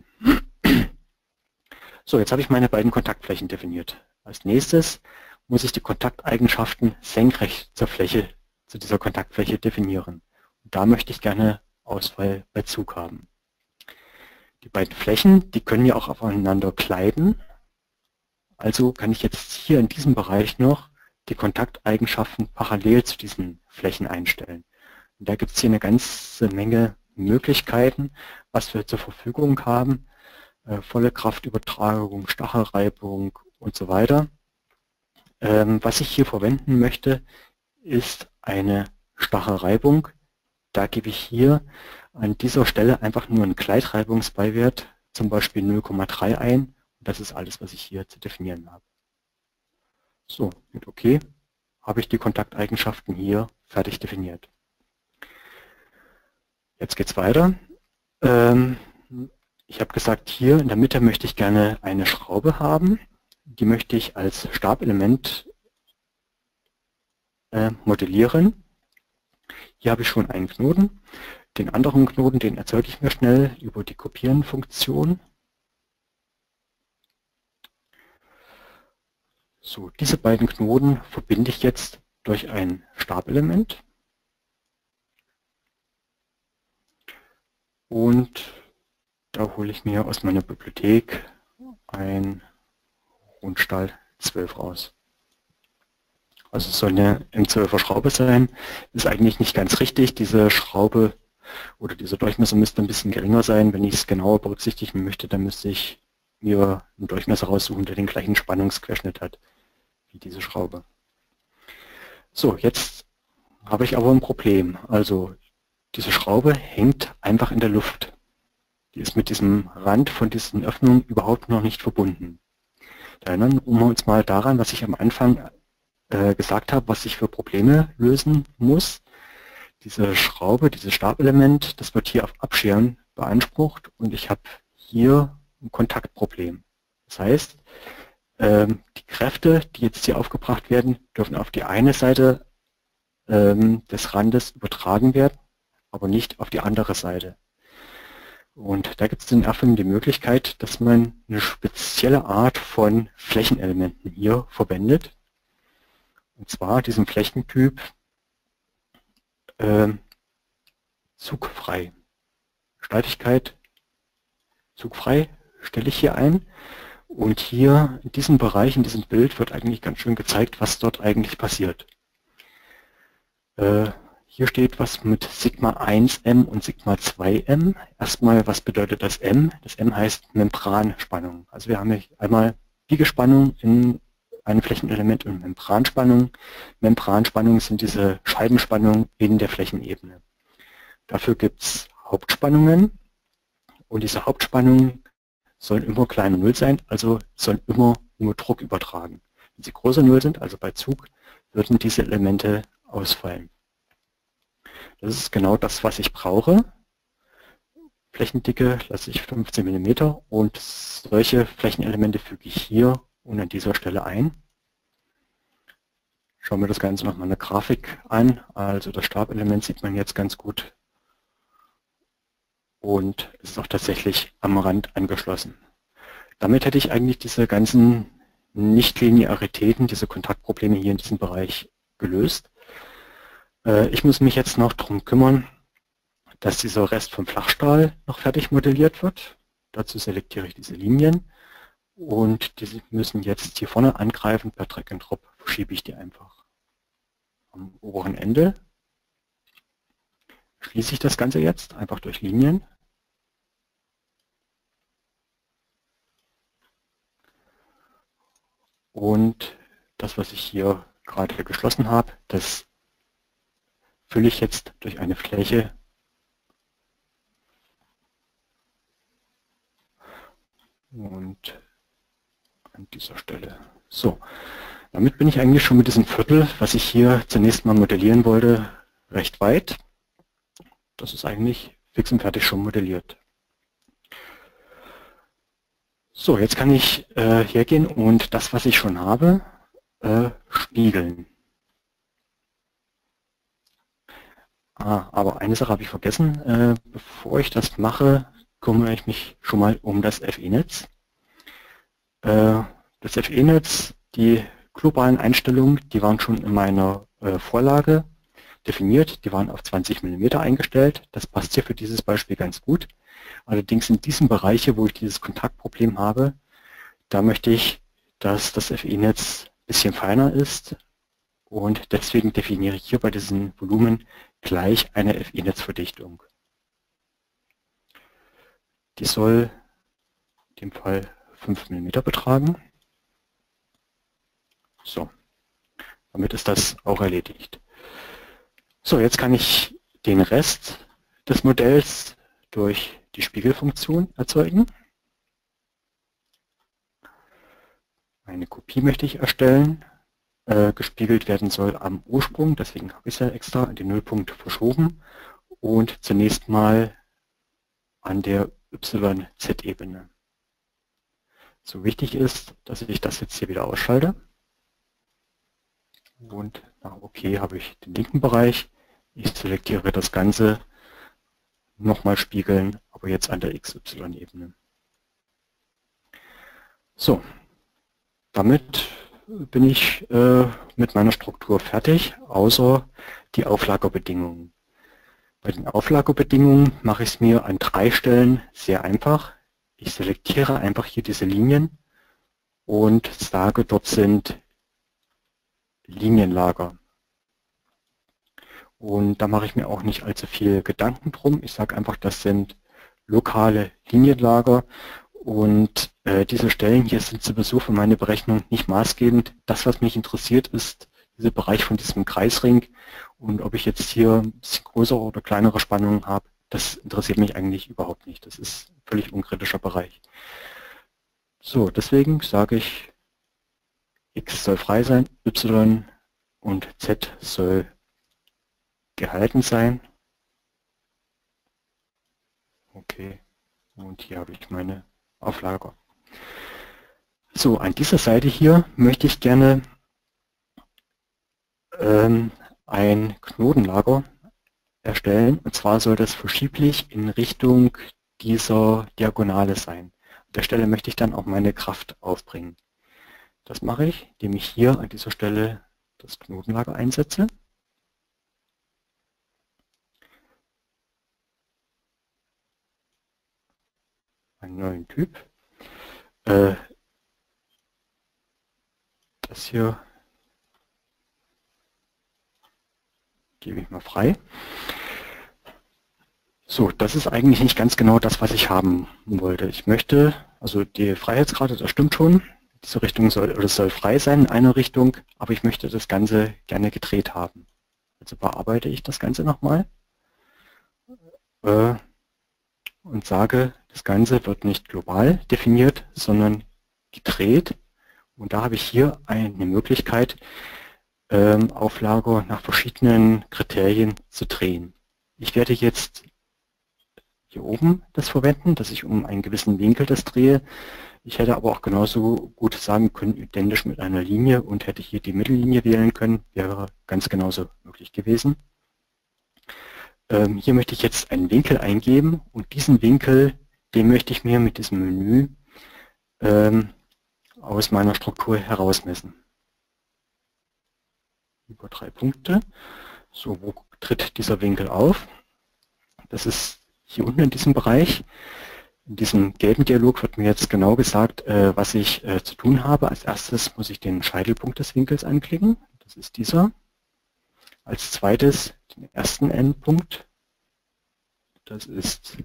So, jetzt habe ich meine beiden Kontaktflächen definiert. Als nächstes muss ich die Kontakteigenschaften senkrecht zur Fläche, zu dieser Kontaktfläche definieren. Und da möchte ich gerne Auswahl bei Zug haben. Die beiden Flächen, die können ja auch aufeinander gleiten. Also kann ich jetzt hier in diesem Bereich noch die Kontakteigenschaften parallel zu diesen Flächen einstellen. Und da gibt es hier eine ganze Menge Möglichkeiten, was wir zur Verfügung haben. Volle Kraftübertragung, Stachelreibung und so weiter. Was ich hier verwenden möchte, ist eine Stachelreibung. Da gebe ich hier an dieser Stelle einfach nur einen Gleitreibungsbeiwert, zum Beispiel 0,3 ein. Und das ist alles, was ich hier zu definieren habe. So, mit OK habe ich die Kontakteigenschaften hier fertig definiert. Jetzt geht es weiter. Ich habe gesagt, hier in der Mitte möchte ich gerne eine Schraube haben. Die möchte ich als Stabelement modellieren. Hier habe ich schon einen Knoten. Den anderen Knoten, den erzeuge ich mir schnell über die Kopieren-Funktion. So, diese beiden Knoten verbinde ich jetzt durch ein Stabelement. Und da hole ich mir aus meiner Bibliothek ein Rundstahl 12 raus. Also es soll eine M12er Schraube sein. Ist eigentlich nicht ganz richtig. Diese Schraube oder dieser Durchmesser müsste ein bisschen geringer sein. Wenn ich es genauer berücksichtigen möchte, dann müsste ich mir einen Durchmesser raussuchen, der den gleichen Spannungsquerschnitt hat wie diese Schraube. So, jetzt habe ich aber ein Problem. Also diese Schraube hängt einfach in der Luft. Die ist mit diesem Rand von diesen Öffnungen überhaupt noch nicht verbunden. Da erinnern wir uns mal daran, was ich am Anfang gesagt habe, was ich für Probleme lösen muss. Diese Schraube, dieses Stabelement, das wird hier auf Abscheren beansprucht und ich habe hier ein Kontaktproblem. Das heißt, die Kräfte, die jetzt hier aufgebracht werden, dürfen auf die eine Seite des Randes übertragen werden, aber nicht auf die andere Seite. Und da gibt es in RFEM die Möglichkeit, dass man eine spezielle Art von Flächenelementen hier verwendet. Und zwar diesen Flächentyp zugfrei. Steitigkeit zugfrei stelle ich hier ein. Und hier in diesem Bereich, in diesem Bild, wird eigentlich ganz schön gezeigt, was dort eigentlich passiert. Hier steht was mit Sigma 1M und Sigma 2M. Erstmal, was bedeutet das M? Das M heißt Membranspannung. Also wir haben hier einmal Biegespannung in einem Flächenelement und Membranspannung. Membranspannung sind diese Scheibenspannungen in der Flächenebene. Dafür gibt es Hauptspannungen und diese Hauptspannungen sollen immer kleiner Null sein, also sollen immer nur Druck übertragen. Wenn sie größer Null sind, also bei Zug, würden diese Elemente ausfallen. Das ist genau das, was ich brauche. Flächendicke lasse ich 15 mm und solche Flächenelemente füge ich hier und an dieser Stelle ein. Schauen wir das Ganze nochmal in der Grafik an. Also das Stabelement sieht man jetzt ganz gut und ist auch tatsächlich am Rand angeschlossen. Damit hätte ich eigentlich diese ganzen Nichtlinearitäten, diese Kontaktprobleme hier in diesem Bereich gelöst. Ich muss mich jetzt noch darum kümmern, dass dieser Rest vom Flachstahl noch fertig modelliert wird. Dazu selektiere ich diese Linien und die müssen jetzt hier vorne angreifen. Per Drag and Drop verschiebe ich die einfach. Am oberen Ende schließe ich das Ganze jetzt einfach durch Linien. Und das, was ich hier gerade geschlossen habe, das fülle ich jetzt durch eine Fläche und an dieser Stelle. So, damit bin ich eigentlich schon mit diesem Viertel, was ich hier zunächst mal modellieren wollte, recht weit. Das ist eigentlich fix und fertig schon modelliert. So, jetzt kann ich hergehen und das, was ich schon habe, spiegeln. Aber eine Sache habe ich vergessen. Bevor ich das mache, kümmere ich mich schon mal um das FE-Netz. Das FE-Netz, die globalen Einstellungen, die waren schon in meiner Vorlage definiert. Die waren auf 20 mm eingestellt. Das passt hier für dieses Beispiel ganz gut. Allerdings in diesen Bereichen, wo ich dieses Kontaktproblem habe, da möchte ich, dass das FE-Netz ein bisschen feiner ist. Und deswegen definiere ich hier bei diesen Volumen gleich eine FE-Netzverdichtung. Die soll in dem Fall 5 mm betragen. So, damit ist das auch erledigt. So, jetzt kann ich den Rest des Modells durch die Spiegelfunktion erzeugen. Eine Kopie möchte ich erstellen. Gespiegelt werden soll am Ursprung, deswegen habe ich es ja extra an den Nullpunkt verschoben und zunächst mal an der YZ-Ebene. So wichtig ist, dass ich das jetzt hier wieder ausschalte. Und nach OK habe ich den linken Bereich. Ich selektiere das Ganze, nochmal spiegeln, aber jetzt an der XY-Ebene. So, damit bin ich mit meiner Struktur fertig, außer die Auflagerbedingungen. Bei den Auflagerbedingungen mache ich es mir an 3 Stellen sehr einfach. Ich selektiere einfach hier diese Linien und sage, dort sind Linienlager. Und da mache ich mir auch nicht allzu viel Gedanken drum. Ich sage einfach, das sind lokale Linienlager. Und diese Stellen hier sind sowieso für meine Berechnung nicht maßgebend. Das, was mich interessiert, ist dieser Bereich von diesem Kreisring. Und ob ich jetzt hier ein bisschen größere oder kleinere Spannungen habe, das interessiert mich eigentlich überhaupt nicht. Das ist ein völlig unkritischer Bereich. So, deswegen sage ich, X soll frei sein, Y und Z soll gehalten sein. Okay, und hier habe ich meine Auflager. So, an dieser Seite hier möchte ich gerne ein Knotenlager erstellen. Und zwar soll das verschieblich in Richtung dieser Diagonale sein. An der Stelle möchte ich dann auch meine Kraft aufbringen. Das mache ich, indem ich hier an dieser Stelle das Knotenlager einsetze. Einen neuen Typ. Das hier gebe ich mal frei. So, das ist eigentlich nicht ganz genau das, was ich haben wollte. Ich möchte, also die Freiheitsgrade, das stimmt schon. Diese Richtung soll frei sein in einer Richtung, aber ich möchte das Ganze gerne gedreht haben. Also bearbeite ich das Ganze nochmal und sage, das Ganze wird nicht global definiert, sondern gedreht. Und da habe ich hier eine Möglichkeit, Auflager nach verschiedenen Kriterien zu drehen. Ich werde jetzt hier oben das verwenden, dass ich um einen gewissen Winkel das drehe. Ich hätte aber auch genauso gut sagen können, identisch mit einer Linie und hätte hier die Mittellinie wählen können, wäre ganz genauso möglich gewesen. Hier möchte ich jetzt einen Winkel eingeben und diesen Winkel, den möchte ich mir mit diesem Menü aus meiner Struktur herausmessen. Über 3 Punkte. So, wo tritt dieser Winkel auf? Das ist hier unten in diesem Bereich. In diesem gelben Dialog wird mir jetzt genau gesagt, was ich zu tun habe. Als erstes muss ich den Scheitelpunkt des Winkels anklicken. Das ist dieser. Als zweites den ersten Endpunkt. Das ist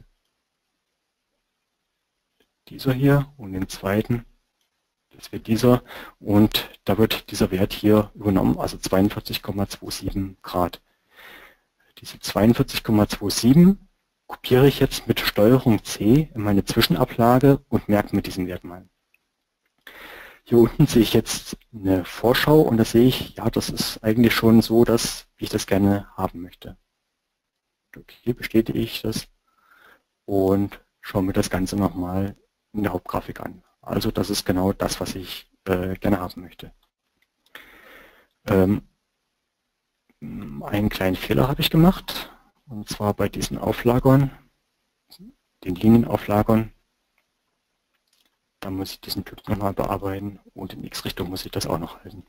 dieser hier. Und den zweiten, das wird dieser. Und da wird dieser Wert hier übernommen, also 42,27 Grad. Diese 42,27 kopiere ich jetzt mit STRG C in meine Zwischenablage und merke mir diesen Wert mal. Hier unten sehe ich jetzt eine Vorschau und da sehe ich, ja, das ist eigentlich schon so, wie ich das gerne haben möchte. Okay, bestätige ich das und schaue mir das Ganze nochmal in der Hauptgrafik an. Also das ist genau das, was ich gerne haben möchte. Einen kleinen Fehler habe ich gemacht. Und zwar bei diesen Auflagern, den Linienauflagern, da muss ich diesen Typ nochmal bearbeiten und in X-Richtung muss ich das auch noch halten.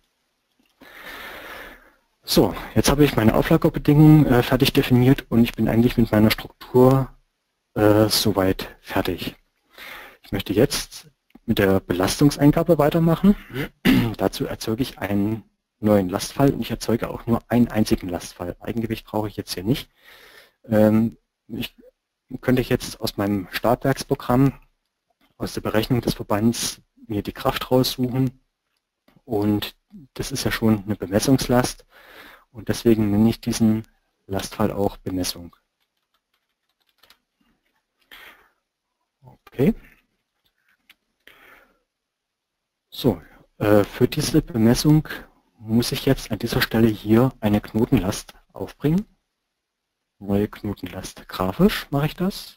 So, jetzt habe ich meine Auflagerbedingungen fertig definiert und ich bin eigentlich mit meiner Struktur soweit fertig. Ich möchte jetzt mit der Belastungseingabe weitermachen. Dazu erzeuge ich einen neuen Lastfall und ich erzeuge auch nur einen einzigen Lastfall. Eigengewicht brauche ich jetzt hier nicht. Ich könnte jetzt aus meinem Stabwerksprogramm, aus der Berechnung des Verbands, mir die Kraft raussuchen und das ist ja schon eine Bemessungslast und deswegen nenne ich diesen Lastfall auch Bemessung. Okay. So, für diese Bemessung muss ich jetzt an dieser Stelle hier eine Knotenlast aufbringen. Neue Knotenlast. Grafisch mache ich das.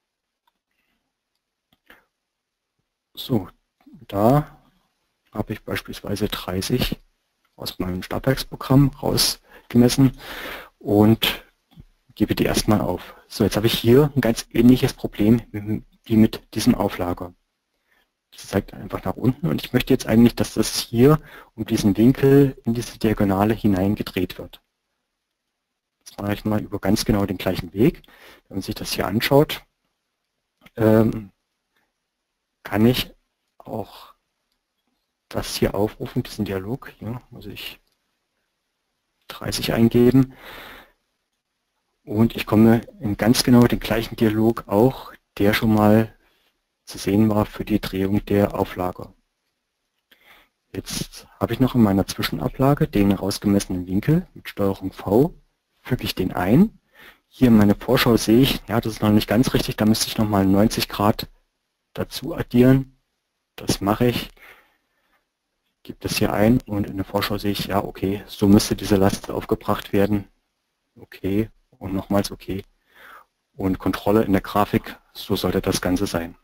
So, da habe ich beispielsweise 30 aus meinem Stabwerksprogramm rausgemessen und gebe die erstmal auf. So, jetzt habe ich hier ein ganz ähnliches Problem wie mit diesem Auflager. Das zeigt einfach nach unten und ich möchte jetzt eigentlich, dass das hier um diesen Winkel in diese Diagonale hineingedreht wird. Das mache ich mal über ganz genau den gleichen Weg. Wenn man sich das hier anschaut, kann ich auch das hier aufrufen, diesen Dialog. Hier muss ich 30 eingeben und ich komme in ganz genau den gleichen Dialog auch, der schon mal zu sehen war für die Drehung der Auflager. Jetzt habe ich noch in meiner Zwischenablage den rausgemessenen Winkel mit STRG V, füge ich den ein. Hier in meiner Vorschau sehe ich, ja, das ist noch nicht ganz richtig, da müsste ich nochmal 90 Grad dazu addieren. Das mache ich, gebe das hier ein und in der Vorschau sehe ich, ja, okay, so müsste diese Last aufgebracht werden. Okay und nochmals okay. Und Kontrolle in der Grafik, so sollte das Ganze sein.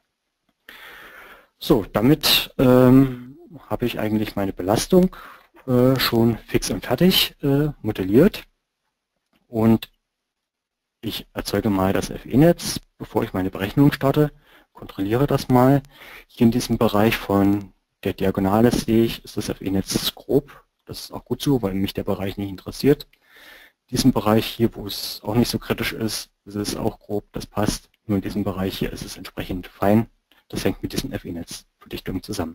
So, damit habe ich eigentlich meine Belastung schon fix und fertig modelliert und ich erzeuge mal das FE-Netz, bevor ich meine Berechnung starte, kontrolliere das mal. Hier in diesem Bereich von der Diagonale sehe ich, ist das FE-Netz grob, das ist auch gut so, weil mich der Bereich nicht interessiert. In diesem Bereich hier, wo es auch nicht so kritisch ist, ist es auch grob, das passt, nur in diesem Bereich hier ist es entsprechend fein. Das hängt mit diesem FE-Netz-Verdichtung zusammen.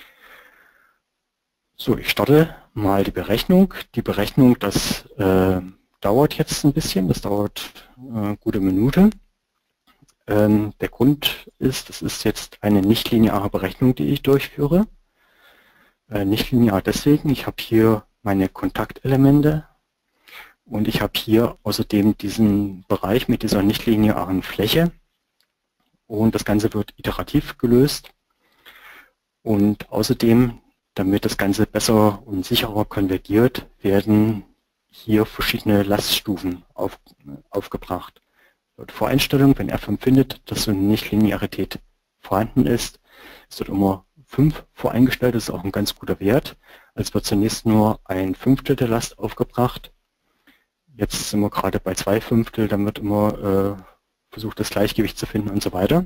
So, ich starte mal die Berechnung. Die Berechnung, das dauert jetzt ein bisschen, das dauert eine gute Minute. Der Grund ist, das ist jetzt eine nichtlineare Berechnung, die ich durchführe. Nicht linear deswegen, ich habe hier meine Kontaktelemente und ich habe hier außerdem diesen Bereich mit dieser nichtlinearen Fläche. Und das Ganze wird iterativ gelöst und außerdem, damit das Ganze besser und sicherer konvergiert, werden hier verschiedene Laststufen aufgebracht. Laut Voreinstellung, wenn R5 findet, dass so eine Nichtlinearität vorhanden ist, Es wird immer 5 voreingestellt, das ist auch ein ganz guter Wert. Also wird zunächst nur 1/5 der Last aufgebracht. Jetzt sind wir gerade bei 2/5, dann wird immer versucht, das Gleichgewicht zu finden und so weiter.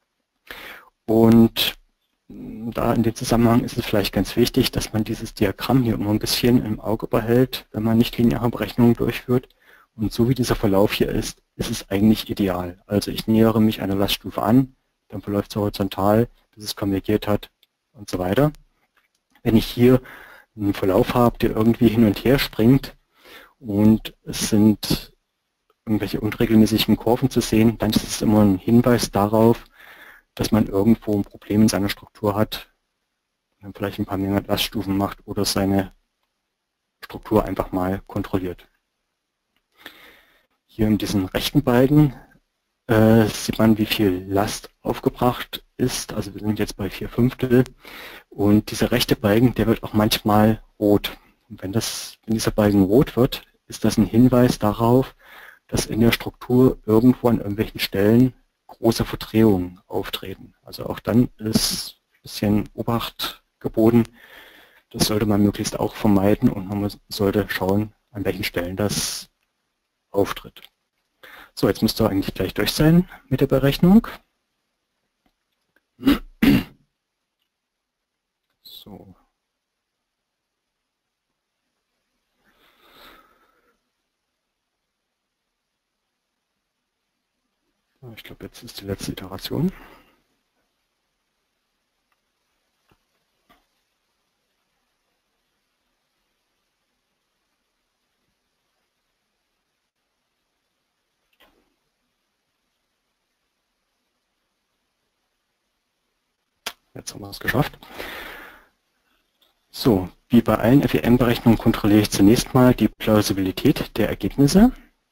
Und da in dem Zusammenhang ist es vielleicht ganz wichtig, dass man dieses Diagramm hier immer ein bisschen im Auge behält, wenn man nicht lineare Berechnungen durchführt. Und so wie dieser Verlauf hier ist es eigentlich ideal. Also ich nähere mich einer Laststufe an, dann verläuft es horizontal, bis es konvergiert hat und so weiter. Wenn ich hier einen Verlauf habe, der irgendwie hin und her springt und es sind irgendwelche unregelmäßigen Kurven zu sehen, dann ist es immer ein Hinweis darauf, dass man irgendwo ein Problem in seiner Struktur hat, dann vielleicht ein paar mehr Laststufen macht oder seine Struktur einfach mal kontrolliert. Hier in diesem rechten Balken sieht man, wie viel Last aufgebracht ist. Also wir sind jetzt bei 4/5 und dieser rechte Balken, der wird auch manchmal rot. Und wenn dieser Balken rot wird, ist das ein Hinweis darauf, dass in der Struktur irgendwo an irgendwelchen Stellen große Verdrehungen auftreten. Also auch dann ist ein bisschen Obacht geboten. Das sollte man möglichst auch vermeiden und man sollte schauen, an welchen Stellen das auftritt. So, jetzt müsste eigentlich gleich durch sein mit der Berechnung. So. Ich glaube, jetzt ist die letzte Iteration. Jetzt haben wir es geschafft. So, wie bei allen FEM-Berechnungen kontrolliere ich zunächst mal die Plausibilität der Ergebnisse.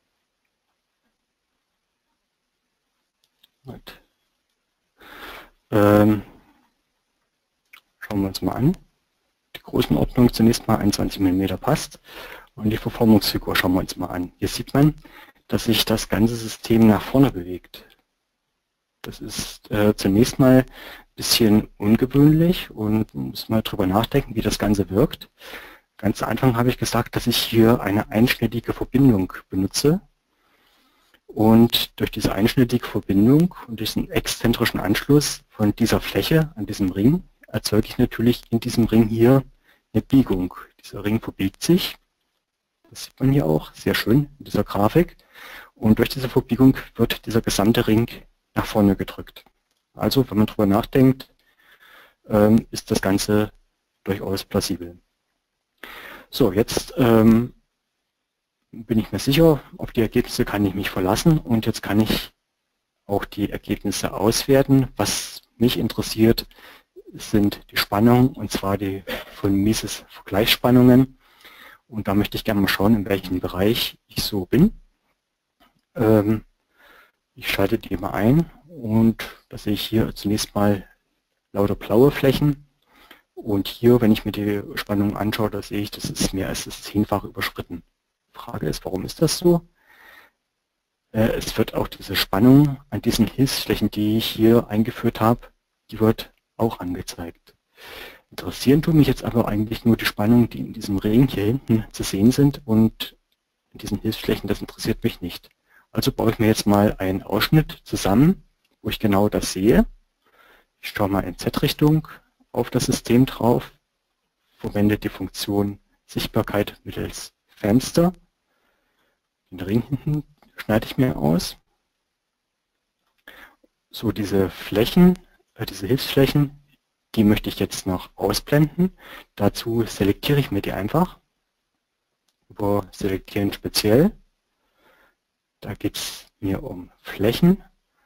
Schauen wir uns mal an. Die Größenordnung zunächst mal 21 mm passt und die Verformungsfigur schauen wir uns mal an. Hier sieht man, dass sich das ganze System nach vorne bewegt. Das ist zunächst mal ein bisschen ungewöhnlich und muss mal drüber nachdenken, wie das Ganze wirkt. Ganz am Anfang habe ich gesagt, dass ich hier eine einschnittige Verbindung benutze. Und durch diese einschnittige Verbindung und diesen exzentrischen Anschluss von dieser Fläche an diesem Ring erzeuge ich natürlich in diesem Ring hier eine Biegung. Dieser Ring verbiegt sich. Das sieht man hier auch sehr schön in dieser Grafik. Und durch diese Verbiegung wird dieser gesamte Ring nach vorne gedrückt. Also, wenn man darüber nachdenkt, ist das Ganze durchaus plausibel. So, jetzt bin ich mir sicher, auf die Ergebnisse kann ich mich verlassen und jetzt kann ich auch die Ergebnisse auswerten. Was mich interessiert, sind die Spannungen, und zwar die von Mises-Vergleichsspannungen. Und da möchte ich gerne mal schauen, in welchem Bereich ich so bin. Ich schalte die mal ein und da sehe ich hier zunächst mal lauter blaue Flächen. Und hier, wenn ich mir die Spannung anschaue, da sehe ich, das ist mehr als das 10-fache überschritten. Die Frage ist, warum ist das so? Es wird auch diese Spannung an diesen Hilfsflächen, die ich hier eingeführt habe, die wird auch angezeigt. Interessieren tun mich jetzt aber eigentlich nur die Spannungen, die in diesem Ring hier hinten zu sehen sind und in diesen Hilfsflächen, das interessiert mich nicht. Also baue ich mir jetzt mal einen Ausschnitt zusammen, wo ich genau das sehe. Ich schaue mal in Z-Richtung auf das System drauf, verwende die Funktion Sichtbarkeit mittels Fenster. Den Ring hinten schneide ich mir aus. So, diese Flächen, diese Hilfsflächen, die möchte ich jetzt noch ausblenden. Dazu selektiere ich mir die einfach über Selektieren speziell. Da geht es mir um Flächen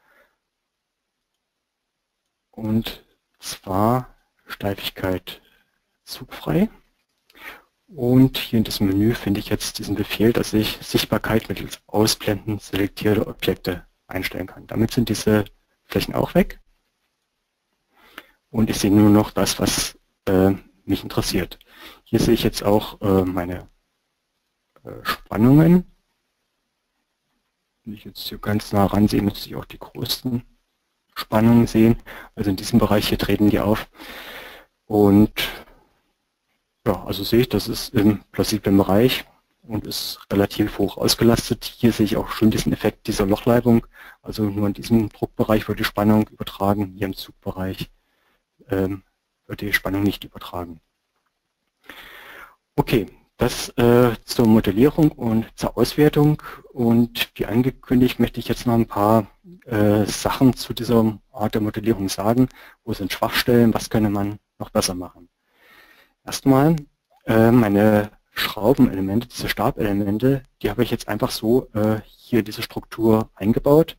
und zwar Steifigkeit zugfrei. Und hier in diesem Menü finde ich jetzt diesen Befehl, dass ich Sichtbarkeit mittels Ausblenden selektierte Objekte einstellen kann. Damit sind diese Flächen auch weg. Und ich sehe nur noch das, was mich interessiert. Hier sehe ich jetzt auch meine Spannungen. Wenn ich jetzt hier ganz nah ransehe, müsste ich auch die größten Spannungen sehen. Also in diesem Bereich hier treten die auf. Und ja, also sehe ich, das ist im plausiblen Bereich und ist relativ hoch ausgelastet. Hier sehe ich auch schon diesen Effekt dieser Lochleibung. Also nur in diesem Druckbereich wird die Spannung übertragen, hier im Zugbereich wird die Spannung nicht übertragen. Okay, das zur Modellierung und zur Auswertung. Und wie angekündigt möchte ich jetzt noch ein paar Sachen zu dieser Art der Modellierung sagen. Wo sind Schwachstellen? Was könnte man noch besser machen? Erstmal meine Schraubenelemente, diese Stabelemente, die habe ich jetzt einfach so hier in diese Struktur eingebaut.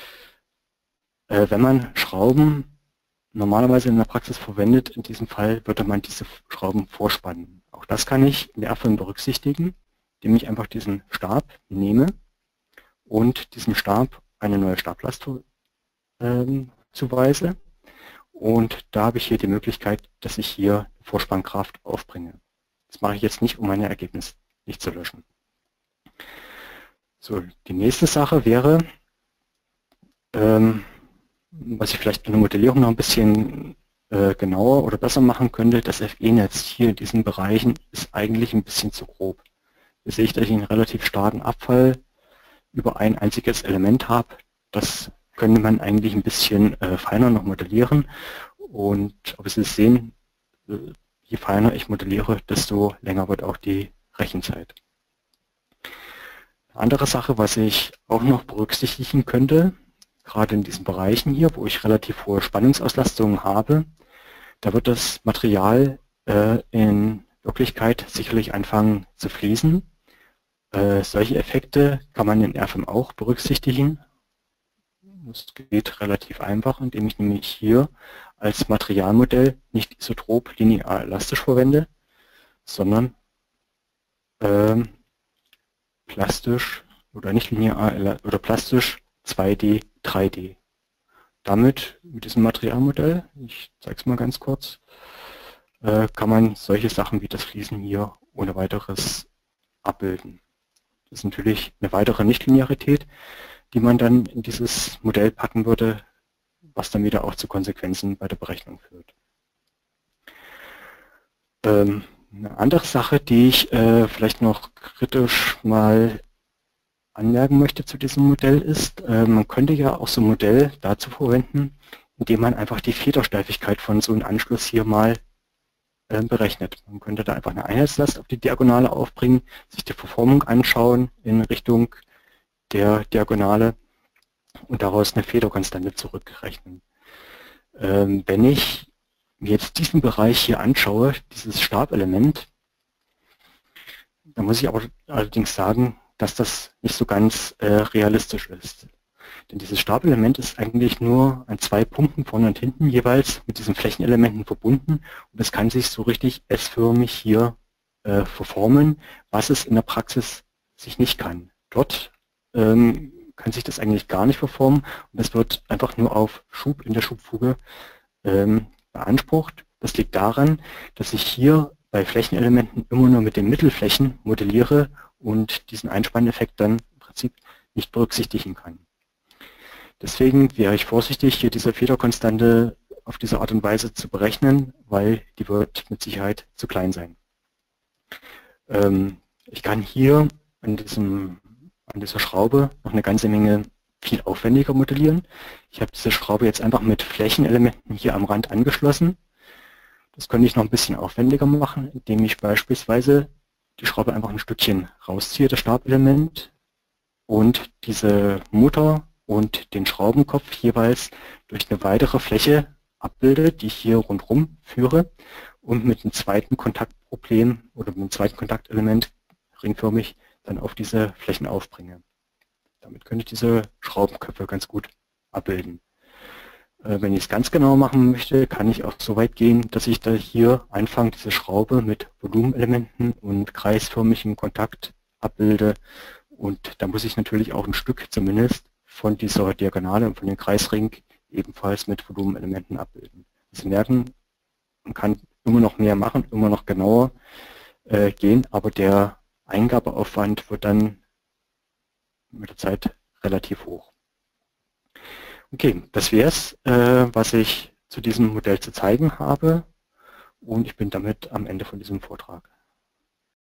Wenn man Schrauben normalerweise in der Praxis verwendet, in diesem Fall würde man diese Schrauben vorspannen. Auch das kann ich in der Erfüllung berücksichtigen, indem ich einfach diesen Stab nehme und diesem Stab eine neue Stablast zuweise. Und da habe ich hier die Möglichkeit, dass ich hier Vorspannkraft aufbringe. Das mache ich jetzt nicht, um mein Ergebnis nicht zu löschen. So, die nächste Sache wäre, was ich vielleicht in der Modellierung noch ein bisschen genauer oder besser machen könnte, das FE-Netz hier in diesen Bereichen ist eigentlich ein bisschen zu grob. Hier sehe ich, dass ich einen relativ starken Abfall über ein einziges Element habe. Das könnte man eigentlich ein bisschen feiner noch modellieren. Und ob Sie es sehen, je feiner ich modelliere, desto länger wird auch die Rechenzeit. Eine andere Sache, was ich auch noch berücksichtigen könnte, gerade in diesen Bereichen hier, wo ich relativ hohe Spannungsauslastungen habe, da wird das Material in Wirklichkeit sicherlich anfangen zu fließen. Solche Effekte kann man in RFM auch berücksichtigen. Das geht relativ einfach, indem ich nämlich hier als Materialmodell nicht isotrop linear elastisch verwende, sondern plastisch oder nicht linear oder plastisch 2D, 3D. Damit, mit diesem Materialmodell, ich zeige es mal ganz kurz, kann man solche Sachen wie das Fließen hier ohne weiteres abbilden. Das ist natürlich eine weitere Nichtlinearität, die man dann in dieses Modell packen würde, was dann wieder auch zu Konsequenzen bei der Berechnung führt. Eine andere Sache, die ich vielleicht noch kritisch mal anmerken möchte zu diesem Modell ist, man könnte ja auch so ein Modell dazu verwenden, indem man einfach die Federsteifigkeit von so einem Anschluss hier mal berechnet. Man könnte da einfach eine Einheitslast auf die Diagonale aufbringen, sich die Verformung anschauen in Richtung der Diagonale und daraus eine Federkonstante zurückrechnen. Wenn ich mir jetzt diesen Bereich hier anschaue, dieses Stabelement, dann muss ich aber allerdings sagen, dass das nicht so ganz realistisch ist. Denn dieses Stabelement ist eigentlich nur an 2 Punkten vorne und hinten jeweils mit diesen Flächenelementen verbunden und es kann sich so richtig S-förmig hier verformen, was es in der Praxis sich nicht kann. Dort kann sich das eigentlich gar nicht verformen und es wird einfach nur auf Schub in der Schubfuge beansprucht. Das liegt daran, dass ich hier bei Flächenelementen immer nur mit den Mittelflächen modelliere und diesen Einspanneffekt dann im Prinzip nicht berücksichtigen kann. Deswegen wäre ich vorsichtig, hier diese Federkonstante auf diese Art und Weise zu berechnen, weil die wird mit Sicherheit zu klein sein. Ich kann hier an dieser Schraube noch eine ganze Menge viel aufwendiger modellieren. Ich habe diese Schraube jetzt einfach mit Flächenelementen hier am Rand angeschlossen. Das könnte ich noch ein bisschen aufwendiger machen, indem ich beispielsweise die Schraube einfach ein Stückchen rausziehe, das Stabelement, und diese Mutter und den Schraubenkopf jeweils durch eine weitere Fläche abbilde, die ich hier rundherum führe und mit einem zweiten Kontaktproblem oder mit einem zweiten Kontaktelement ringförmig dann auf diese Flächen aufbringe. Damit könnte ich diese Schraubenköpfe ganz gut abbilden. Wenn ich es ganz genau machen möchte, kann ich auch so weit gehen, dass ich da hier anfange, diese Schraube mit Volumenelementen und kreisförmigem Kontakt abbilde. Und da muss ich natürlich auch ein Stück zumindest von dieser Diagonale und von dem Kreisring ebenfalls mit Volumenelementen abbilden. Sie merken, man kann immer noch mehr machen, immer noch genauer gehen, aber der Eingabeaufwand wird dann mit der Zeit relativ hoch. Okay, das wäre es, was ich zu diesem Modell zu zeigen habe, und ich bin damit am Ende von diesem Vortrag.